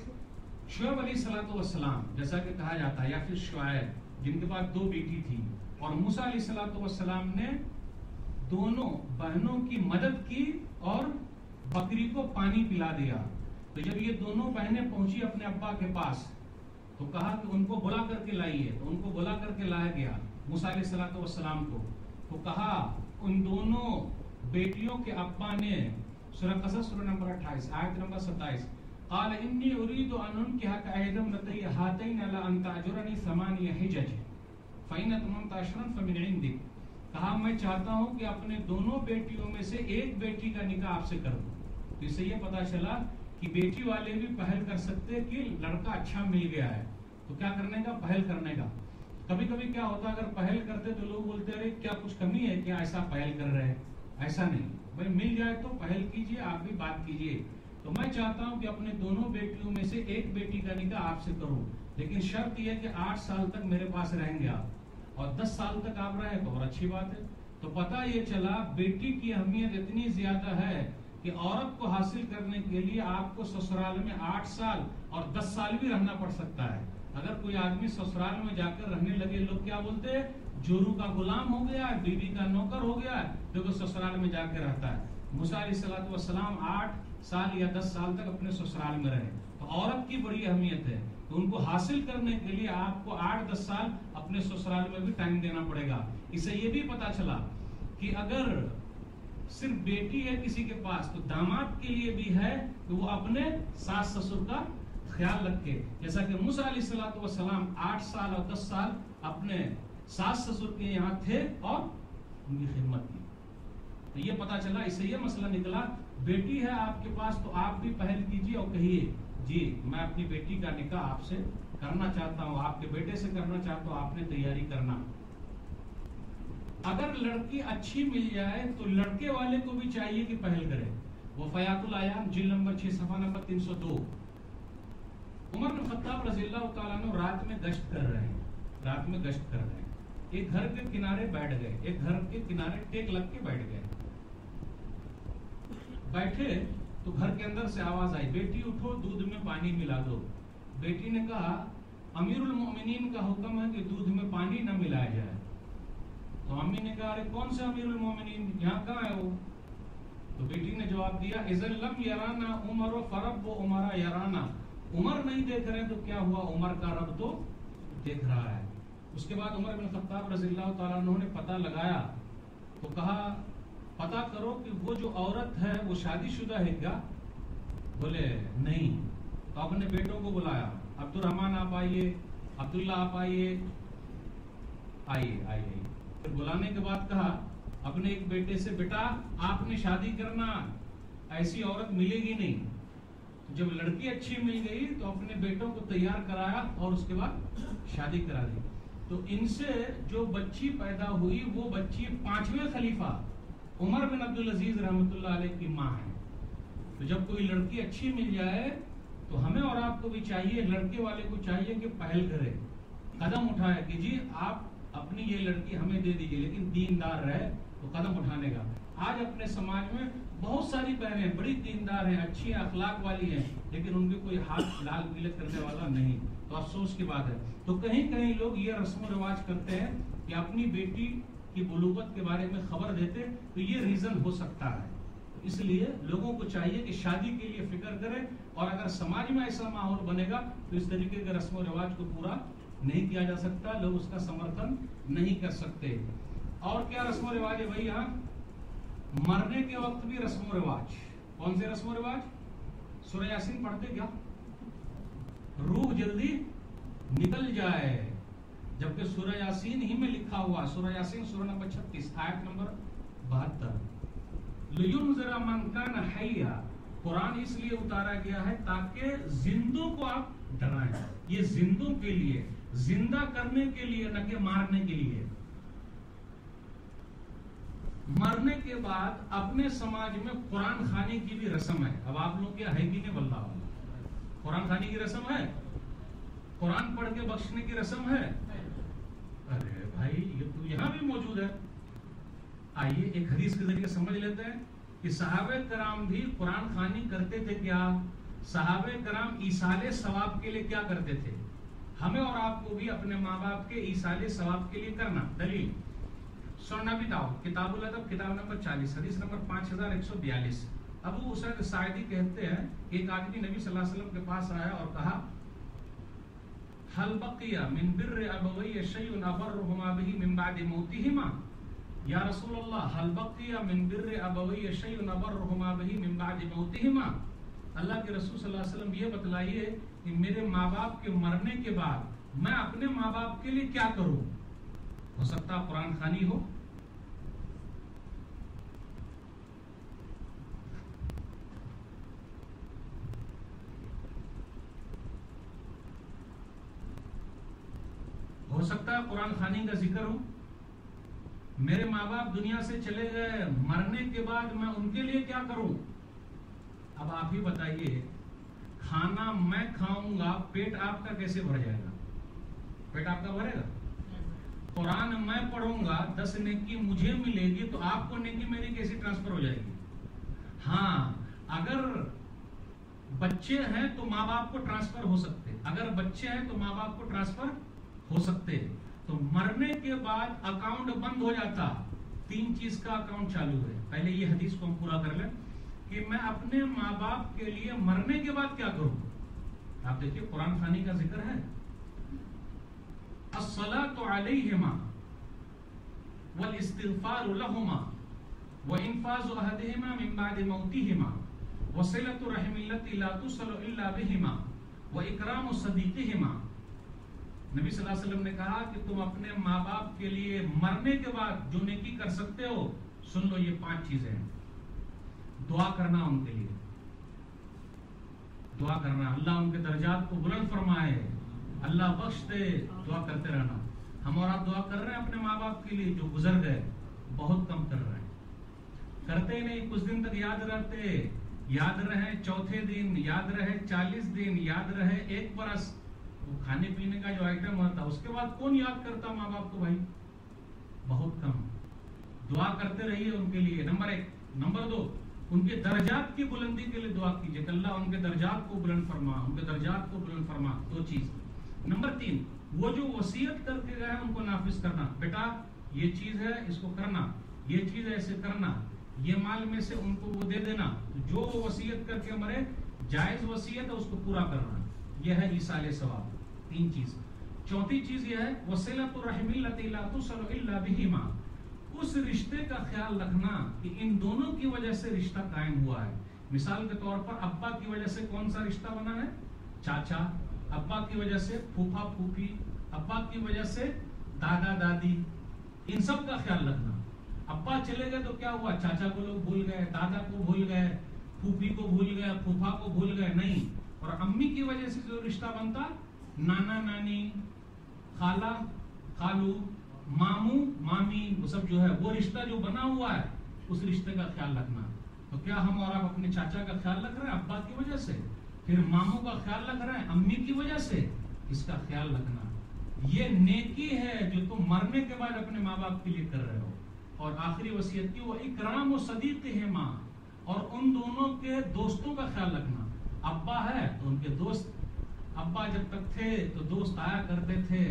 शुएब अलैहिस्सलातु वस्सलाम जैसा कि कहा जाता है, या फिर शुएब जिनके पास दो बेटी थी, और मूसा अलैहिस्सलातु वस्सलाम ने दोनों बहनों की मदद की और बकरी को पानी पिला दिया। तो जब ये दोनों बहनें पहुंची अपने अब्बा के पास तो कहा कि उनको बुला करके लाइए। तो उनको बुला करके लाया गया मूसा अलैहिस्सलातु वस्सलाम को। तो कहा उन दोनों बेटियों के अब्बा ने, सूरह क़सस सूरह नंबर अट्ठाईस आयत नंबर सत्ताईस, क़ाल इन्नी उरीदु अन उनकिहका इहदाब्नतैया हातैन अला अन तअजुरनी समानिया हिजज फ़इन अतममत अशरन फमिन इंदिक। कहा मैं चाहता हूं कि अपने दोनों बेटियों में से एक बेटी का निकाह आपसे कर दूं। तो इससे ये पता चला कि बेटी वाले भी पहल कर सकते हैं कि लड़का अच्छा मिल गया है तो क्या करने का, पहल करने का। कभी कभी क्या होता है, अगर पहल करते तो लोग बोलते अरे क्या कुछ कमी है क्या, ऐसा पहल कर रहे हैं। ऐसा नहीं भाई, मिल जाए तो पहल कीजिए, आप भी बात कीजिए। तो मैं चाहता हूं कि अपने दोनों बेटियों में से एक बेटी का निकाह आपसे करूं, लेकिन शर्त यह कि आठ साल तक मेरे पास रहेंगे आप, और दस साल तक आप रहे तो और अच्छी बात है। तो पता ये चला बेटी की अहमियत इतनी ज्यादा है कि औरत को हासिल करने के लिए आपको ससुराल में आठ साल और दस साल भी रहना पड़ सकता है। अगर कोई आदमी ससुराल में जाकर रहने लगे, लोग क्या बोलते हैं, जोरू का गुलाम हो गया है, बीवी का नौकर हो गया है, देखो ससुराल में जाकर रहता है। मूसा अलैहिस्सलातु वस्सलाम आठ साल या दस साल तक अपने ससुराल में रहे। तो औरत की बड़ी अहमियत है, तो उनको हासिल करने के लिए आपको आठ दस साल अपने ससुराल में भी टाइम देना पड़ेगा। इससे ये भी पता चला कि अगर सिर्फ बेटी है किसी के पास तो दामाद के लिए भी है कि वो अपने सास ससुर का خیال رکھ کے، جیسا کہ موسیٰ علیہ الصلوۃ والسلام آٹھ سال اور دس سال اپنے ساس سسر کے یہاں تھے اور ان کی خدمت کی. تو یہ پتا چلا، اس سے یہ مسئلہ نکلا، بیٹی ہے آپ کے پاس تو آپ بھی پہل کیجیے اور کہیے جی میں اپنی بیٹی کا نکاح آپ سے کرنا چاہتا ہوں، آپ کے بیٹے سے کرنا چاہتا ہوں، آپ نے تیاری کرنا. اگر لڑکی اچھی مل جائے تو لڑکے والے کو بھی چاہیے کہ پہل کرے. وفیات الایام جلد نمبر چھ صفحہ نمبر تین سو دو. عمر بن خطاب رضی اللہ تعالیٰ عنہ رات میں گشت کر رہے ہیں، رات میں گشت کر رہے ہیں. ایک گھر کے کنارے بیٹھ گئے، ایک گھر کے کنارے ٹیک لگ کے بیٹھ گئے. بیٹھے تو گھر کے اندر سے آواز آئی، بیٹی اٹھو دودھ میں پانی ملا دو. بیٹی نے کہا امیر المومنین کا حکم ہے کہ دودھ میں پانی نہ ملایا جائے. تو امی نے کہا ارے کون سے امیر المومنین، یہاں کہاں ہے وہ؟ تو بیٹی نے جواب دیا اذن لم یرانا عمر فرب و عمر یرانا، عمر نہیں دیکھ رہے تو کیا ہوا، عمر کا رب تو دیکھ رہا ہے. اس کے بعد عمر بن خطاب رضی اللہ تعالیٰ عنہ نے پتہ لگایا تو کہا پتہ کرو کہ وہ جو عورت ہے وہ شادی شدہ ہے کیا؟ بولے نہیں. تو اپنے بیٹوں کو بلایا، عبد الرحمن آپ آئیے، عبداللہ آپ آئیے، آئیے آئیے. پھر بلانے کے بعد کہا اپنے ایک بیٹے سے بیٹا آپ نے شادی کرنا، ایسی عورت ملے گی نہیں. جب لڑکی اچھی مل گئی تو اپنے بیٹوں کو تیار کرایا اور اس کے بعد شادی کرا دی. تو ان سے جو بچی پیدا ہوئی وہ بچی پانچویں خلیفہ عمر بن عبدالعزیز رحمۃ اللہ علیہ کی ماں ہے. تو جب کوئی لڑکی اچھی مل جائے تو ہمیں اور آپ کو بھی چاہیے، لڑکے والے کو چاہیے کہ پہل کرے، قدم اٹھائے کہ جی آپ اپنی یہ لڑکی ہمیں دے دیجئے، لیکن دیندار رہے تو قدم اٹھانے کا. آج اپنے سماج میں بہت ساری بہنیں بڑی دیندار ہیں، اچھی اخلاق والی ہیں، لیکن ان کے کوئی ہاتھ لال پیلے کرنے والا نہیں. تو افسوس کی بات ہے. تو کہیں کہیں لوگ یہ رسم و رواج کرتے ہیں کہ اپنی بیٹی کی بلوغت کے بارے میں خبر دیتے، تو یہ ریزن ہو سکتا ہے. اس لیے لوگوں کو چاہیے کہ شادی کے لیے فکر کریں، اور اگر سماج میں ایسا ماحول بنے گا تو اس طریقے کے رسم و رواج کو پورا نہیں کیا جا سکتا، لوگ اس کا سمرتھن نہیں کر سکتے. اور کیا رسم و رواج ہے بھائی؟ یہاں مرنے کے وقت بھی رسم و رواج. کون سے رسم و رواج؟ سورہ یاسین پڑھتے کیا؟ روح جلدی نکل جائے، جبکہ سورہ یاسین ہی میں لکھا ہوا، سورہ یاسین سورہ نمبر چھتیس آیت نمبر بہتر، لِيُنذِرَ مَن كَانَ حَيًّا. قرآن اس لیے اتارا گیا ہے تاکہ زندوں کو آپ ڈرائیں. یہ زندوں کے لیے، زندہ کرنے کے لیے، نہ کہ مارنے کے لیے. مرنے کے بعد اپنے سماج میں قرآن خوانی کی بھی رسم ہے. اب آپ لوگ کیا ہے کہ نہیں؟ واللہ قرآن خوانی کی رسم ہے، قرآن پڑھ کے بخشنے کی رسم ہے. ارے بھائی یہ تو یہاں بھی موجود ہے. آئیے ایک حدیث کے ذریعے سمجھ لیتے ہیں کہ صحابہ کرام بھی قرآن خوانی کرتے تھے. کیا صحابہ کرام ایصال ثواب کے لیے کیا کرتے تھے؟ ہمیں اور آپ کو بھی اپنے ماں باپ کے ایصال ثواب کے لیے کرنا. دلیل سنن ابی داؤد کتاب الادب کتاب نمبر چالیس حدیث نمبر پانچ ہزار ایک سو بیالیس. ابو اسید ساعدی کہتے ہیں کہ ایک آدمی نبی صلی اللہ علیہ وسلم کے پاس آیا اور کہا حل بقی من بر ابوی شیء ابرهما به من بعد موتهما. یا رسول اللہ حل بقی من بر ابوی شیء ابرهما به من بعد موتهما. اللہ کے رسول صلی اللہ علیہ وسلم یہ بتلائیے کہ میرے ماں باپ کے مرنے کے بعد میں اپنے ماں باپ کے لیے کیا کروں؟ ہو سکتا قرآن خوانی ہو. ہو سکتا ہے قرآن خوانی کا ذکر ہو. میرے ماں باپ دنیا سے چلے گئے، مرنے کے بعد میں ان کے لیے کیا کروں؟ اب آپ ہی بتائیے، کھانا میں کھاؤں گا، پیٹ آپ کا کیسے بھر جائے گا؟ پیٹ آپ کا بھرے گا؟ قرآن میں پڑھوں گا، دس نیکی مجھے ملے گی، تو آپ کو نیکی میری کیسے ٹرانسفر ہو جائے گی؟ ہاں اگر بچے ہیں تو ماں باپ کو ٹرانسفر ہو سکتے، اگر بچے ہیں تو ماں باپ کو ٹرانسفر ہو سکتے. تو مرنے کے بعد اکاؤنٹ بند ہو جاتا. تین چیز کا اکاؤنٹ چالو ہے. پہلے یہ حدیث کو ہم پورا کر لیں کہ میں اپنے ماں باپ کے لیے مرنے کے بعد کیا کروں. آپ دیکھیے قرآن خوانی کا ذکر ہے. الصلاۃ علیہما والاستغفار لہما وانفاذ احدہما من بعد موتہما وصلۃ الرحم التي لا تصل الا بہما وَإِكْرَامُ صَدِيقِهِمَا، نبی صلی اللہ علیہ وسلم نے کہا کہ تم اپنے ماں باپ کے لیے مرنے کے بعد جو نیکی کر سکتے ہو، سن لو یہ پانچ چیزیں ہیں. دعا کرنا ان کے لیے، دعا کرنا، اللہ ان کے درجات کو بلند فرمائے، اللہ بخش دے، دعا کرتے رہنا. ہم اور آپ دعا کر رہے ہیں اپنے ماں باپ کے لیے جو گزر گئے، بہت کم کر رہے ہیں، کرتے ہی نہیں. کچھ دن تک یاد رہتے، یاد رہے چوتھے دن، یاد رہے چالیس دن، یاد رہے ایک برس، وہ کھانے پینے کا جو آئٹم ہوتا اس کے بعد کون یاد کرتا ماں باپ کو بھائی؟ بہت کم. دعا کرتے رہیے ان کے لیے، نمبر ایک. نمبر دو، ان کے درجات کی بلندی کے لیے دعا کیجیے کہ اللہ ان کے درجات کو بلند فرما، ان کے درجات کو بلند فرما. دو چیز. نمبر تین، وہ جو وصیت کر کے گئے ان کو نافذ کرنا. بیٹا یہ چیز ہے اس کو کرنا، یہ چیز ہے ایسے کرنا، یہ مال میں سے ان کو وہ دے دینا. جو وہ وصیت کر کے مرے، جائز وصیت ہے اس کو پورا کرنا. یہ ہے ایصال ثواب. تین چیز. چوتھی چیز یہ ہے وصلۃ الرحم التي لا تصل الا بهما، اس رشتے کا خیال رکھنا کہ ان دونوں کی وجہ سے رشتہ قائم ہوا ہے. مثال کے طور پر ابا کی وجہ سے کون سا رشتہ بنا ہے؟ چاچا. ابا کی وجہ سے پھوپھا پھوپھی، ابا کی وجہ سے دادا دادی، ان سب کا خیال رکھنا. ابا چلے گئے تو کیا ہوا؟ چاچا کو لوگ بھول گئے، دادا کو بھول گئے، پھوپھی کو بھول گئے، پھوپھا کو بھول گئے. نہیں. اور امی کی وجہ سے جو رشتہ بنتا، نانا نانی، خالہ خالو، ماموں مامی، وہ سب جو ہے وہ رشتہ جو بنا ہوا ہے اس رشتے کا خیال رکھنا. تو کیا ہم اور آپ اپنے چاچا کا خیال رکھ رہے ہیں ابا کی وجہ سے؟ پھر ماموں کا خیال رکھ رہے ہیں امی کی وجہ سے؟ اس کا خیال رکھنا. یہ نیکی ہے جو تم مرنے کے بعد اپنے ماں باپ کے لیے کر رہے ہو. اور آخری وصیت کی وہ اکرام و صدیقہما، اور ان دونوں کے دوستوں کا خیال رکھنا. ابا ہے تو ان کے دوست، ابا جب تک تھے تو دوست آیا کرتے تھے.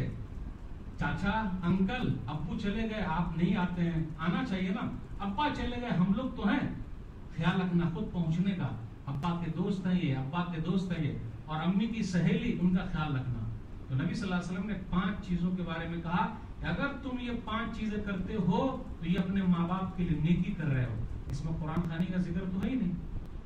چاچا انکل، ابو چلے گئے آپ نہیں آتے ہیں، آنا چاہیے نا. ابا چلے گئے ہم لوگ تو ہیں، خیال رکھنا خود پہنچنے کا. ابا کے دوست ہیں یہ، ابا کے دوست ہیں یہ. اور امی کی سہیلی، ان کا خیال رکھنا. تو نبی صلی اللہ علیہ وسلم نے پانچ چیزوں کے بارے میں کہا کہ اگر تم یہ پانچ چیزیں کرتے ہو تو یہ اپنے ماں باپ کے لیے نیکی کر رہے ہو. اس میں قرآن خوانی کا ذکر تو ہے ہی نہیں.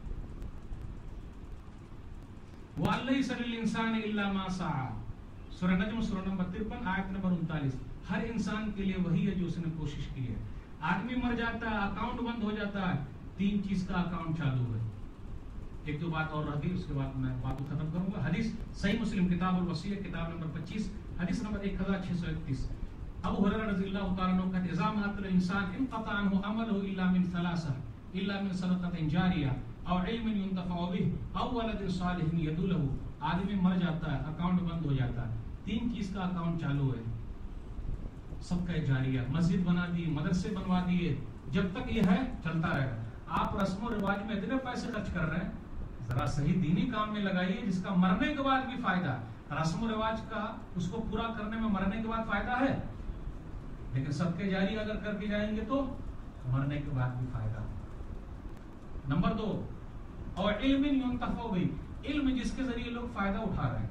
وَلَيْسَ لِلْإِنسَانِ إِلَّا مَا سَعَى، سورہ نجم سورہ نمبر ترپن آیت نمبر انتالیس. ہر انسان کے لیے وہی ہے جو اس نے کوشش کی ہے. آدمی مر جاتا ہے، اکاؤنٹ بند ہو جاتا ہے، تین چیز کا اکاؤنٹ چالو ہے. ایک دو بات اور رہ گئی، اس کے بعد میں بات کو ختم کروں گا. حدیث صحیح مسلم کتاب الوصیہ کتاب نمبر پچیس، حدیث نمبر ایک ہزار چھ سو اکتیس. ابو ہریرہ رضی اللہ تعالیٰ عنہ کہتے ہیں اذا مات الانسان انقطع عنہ عمله الا من ثلاثه، الا من صدقة جاریہ او علم ينتفع به او ولد صالح يدعو له. آدمی مر جاتا ہے، اکاؤنٹ بند ہو جاتا ہے، تین چیز کا اکاؤنٹ چالو ہے. صدقہ جاریہ، مسجد بنا دی، مدرسے بنوا دیے، جب تک یہ ہے چلتا رہے گا. آپ رسم و رواج میں اتنے پیسے خرچ کر رہے ہیں، ذرا صحیح دینی کام میں لگائیے جس کا مرنے کے بعد بھی فائدہ. رسم و رواج کا اس کو پورا کرنے میں مرنے کے بعد فائدہ ہے، لیکن صدقہ جاری اگر کر کے جائیں گے تو مرنے کے بعد بھی فائدہ. نمبر دو، اور علم ينتفع به، علم جس کے ذریعے لوگ فائدہ اٹھا رہے ہیں.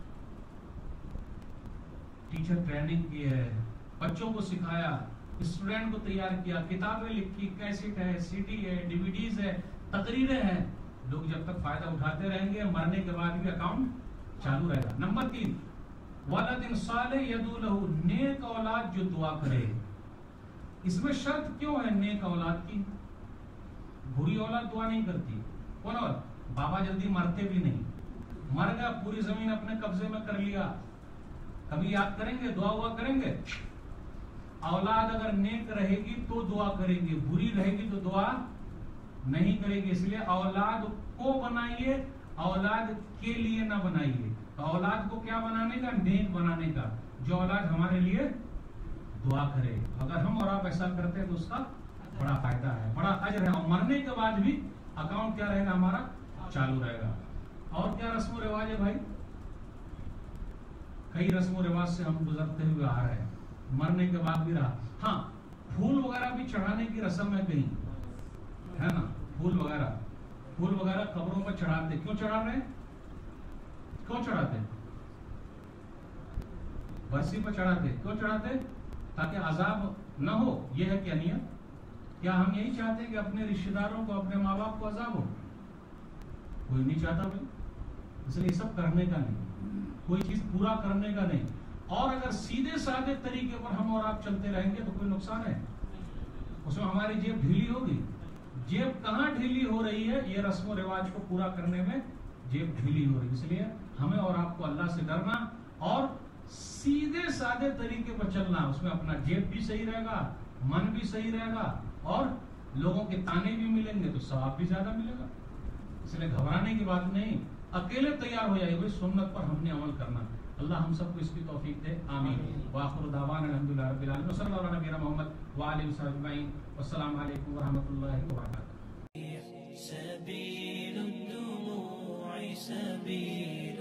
ٹیچر ٹریننگ کی ہے، بچوں کو سکھایا، اسٹوڈنٹ کو تیار کیا، کتابیں لکھی، کیسٹ ہے، سی ڈی ہے، ڈی وی ڈیز ہے، تقریریں ہیں. لوگ جب تک فائدہ اٹھاتے رہیں گے مرنے کے بعد بھی اکاؤنٹ چالو رہے گا. نمبر تین، ولد صالح يدعو له، نیک اولاد جو دعا کرے. اس میں شرط کیوں ہے نیک اولاد کی؟ بری اولاد دعا نہیں کرتی. کون؟ اور بابا جلدی مرتے بھی نہیں. مر گیا، پوری زمین اپنے قبضے میں کر لیا، کبھی یاد کریں گے؟ دعا ہوا کریں گے؟ اولاد اگر نیک رہے گی تو دعا کریں گے، بری رہے گی تو دعا نہیں کرے گی. اس لیے اولاد کو بنائیے، اولاد کے لیے نہ بنائیے. اولاد کو کیا بنانے کا؟ نیک بنانے کا، جو اولاد ہمارے لیے دعا کرے. اگر ہم اور آپ ایسا کرتے ہیں تو اس کا بڑا فائدہ ہے، بڑا اجر ہے. اور مرنے کے بعد بھی اکاؤنٹ کیا رہے گا؟ ہمارا چالو رہے گا. اور کیا رسم و رواج ہے بھائی؟ کئی رسم و رواج سے ہم گزرتے ہوئے آ رہے ہیں، مرنے کے بعد بھی رہا. ہاں، پھول وغیرہ بھی چڑھانے کی رسم ہے کہیں، ہے نا؟ پھول وغیرہ پھول وغیرہ قبروں پر چڑھاتے. کیوں چڑھا رہے ہیں؟ کیوں چڑھاتے؟ برسی پر چڑھاتے. کیوں چڑھاتے؟ تاکہ عذاب نہ ہو. یہ ہے کیا نیت؟ کیا ہم یہی چاہتے ہیں کہ اپنے رشتہ داروں کو، اپنے ماں باپ کو عذاب ہو؟ کوئی نہیں چاہتا بھائی. اس لیے سب کرنے کا نہیں، کوئی چیز پورا کرنے کا نہیں. اور اگر سیدھے سادے طریقے پر ہم اور آپ چلتے رہیں گے تو کوئی نقصان ہے؟ اس میں ہماری جیب ڈھیلی ہوگی. جیب کہاں ڈھیلی ہو رہی ہے؟ یہ رسم و رواج کو پورا کرنے میں جیب ڈھیلی ہو رہی ہے. اس لیے ہمیں اور آپ کو اللہ سے ڈرنا اور سیدھے سادے طریقے پر چلنا. اس میں اپنا جیب بھی صحیح رہے گا، من بھی صحیح رہے گا، اور لوگوں کے تانے بھی ملیں گے تو ثواب بھی زیادہ ملے گا. اس لیے گھبرانے کی بات نہیں، اکیلے تیار ہو جائے. بھائی سنت پر ہم نے عمل کرنا. اللہ ہم سب کو اس کی توفیق دے. آمین. وآخر دعوانا الحمدللہ رب العالمین. صلی اللہ علیہ نبینا محمد وآلہ وصحبہ اجمعین. والسلام علیکم ورحمۃ اللہ وبرکاتہ. سبيل الدموع سبيل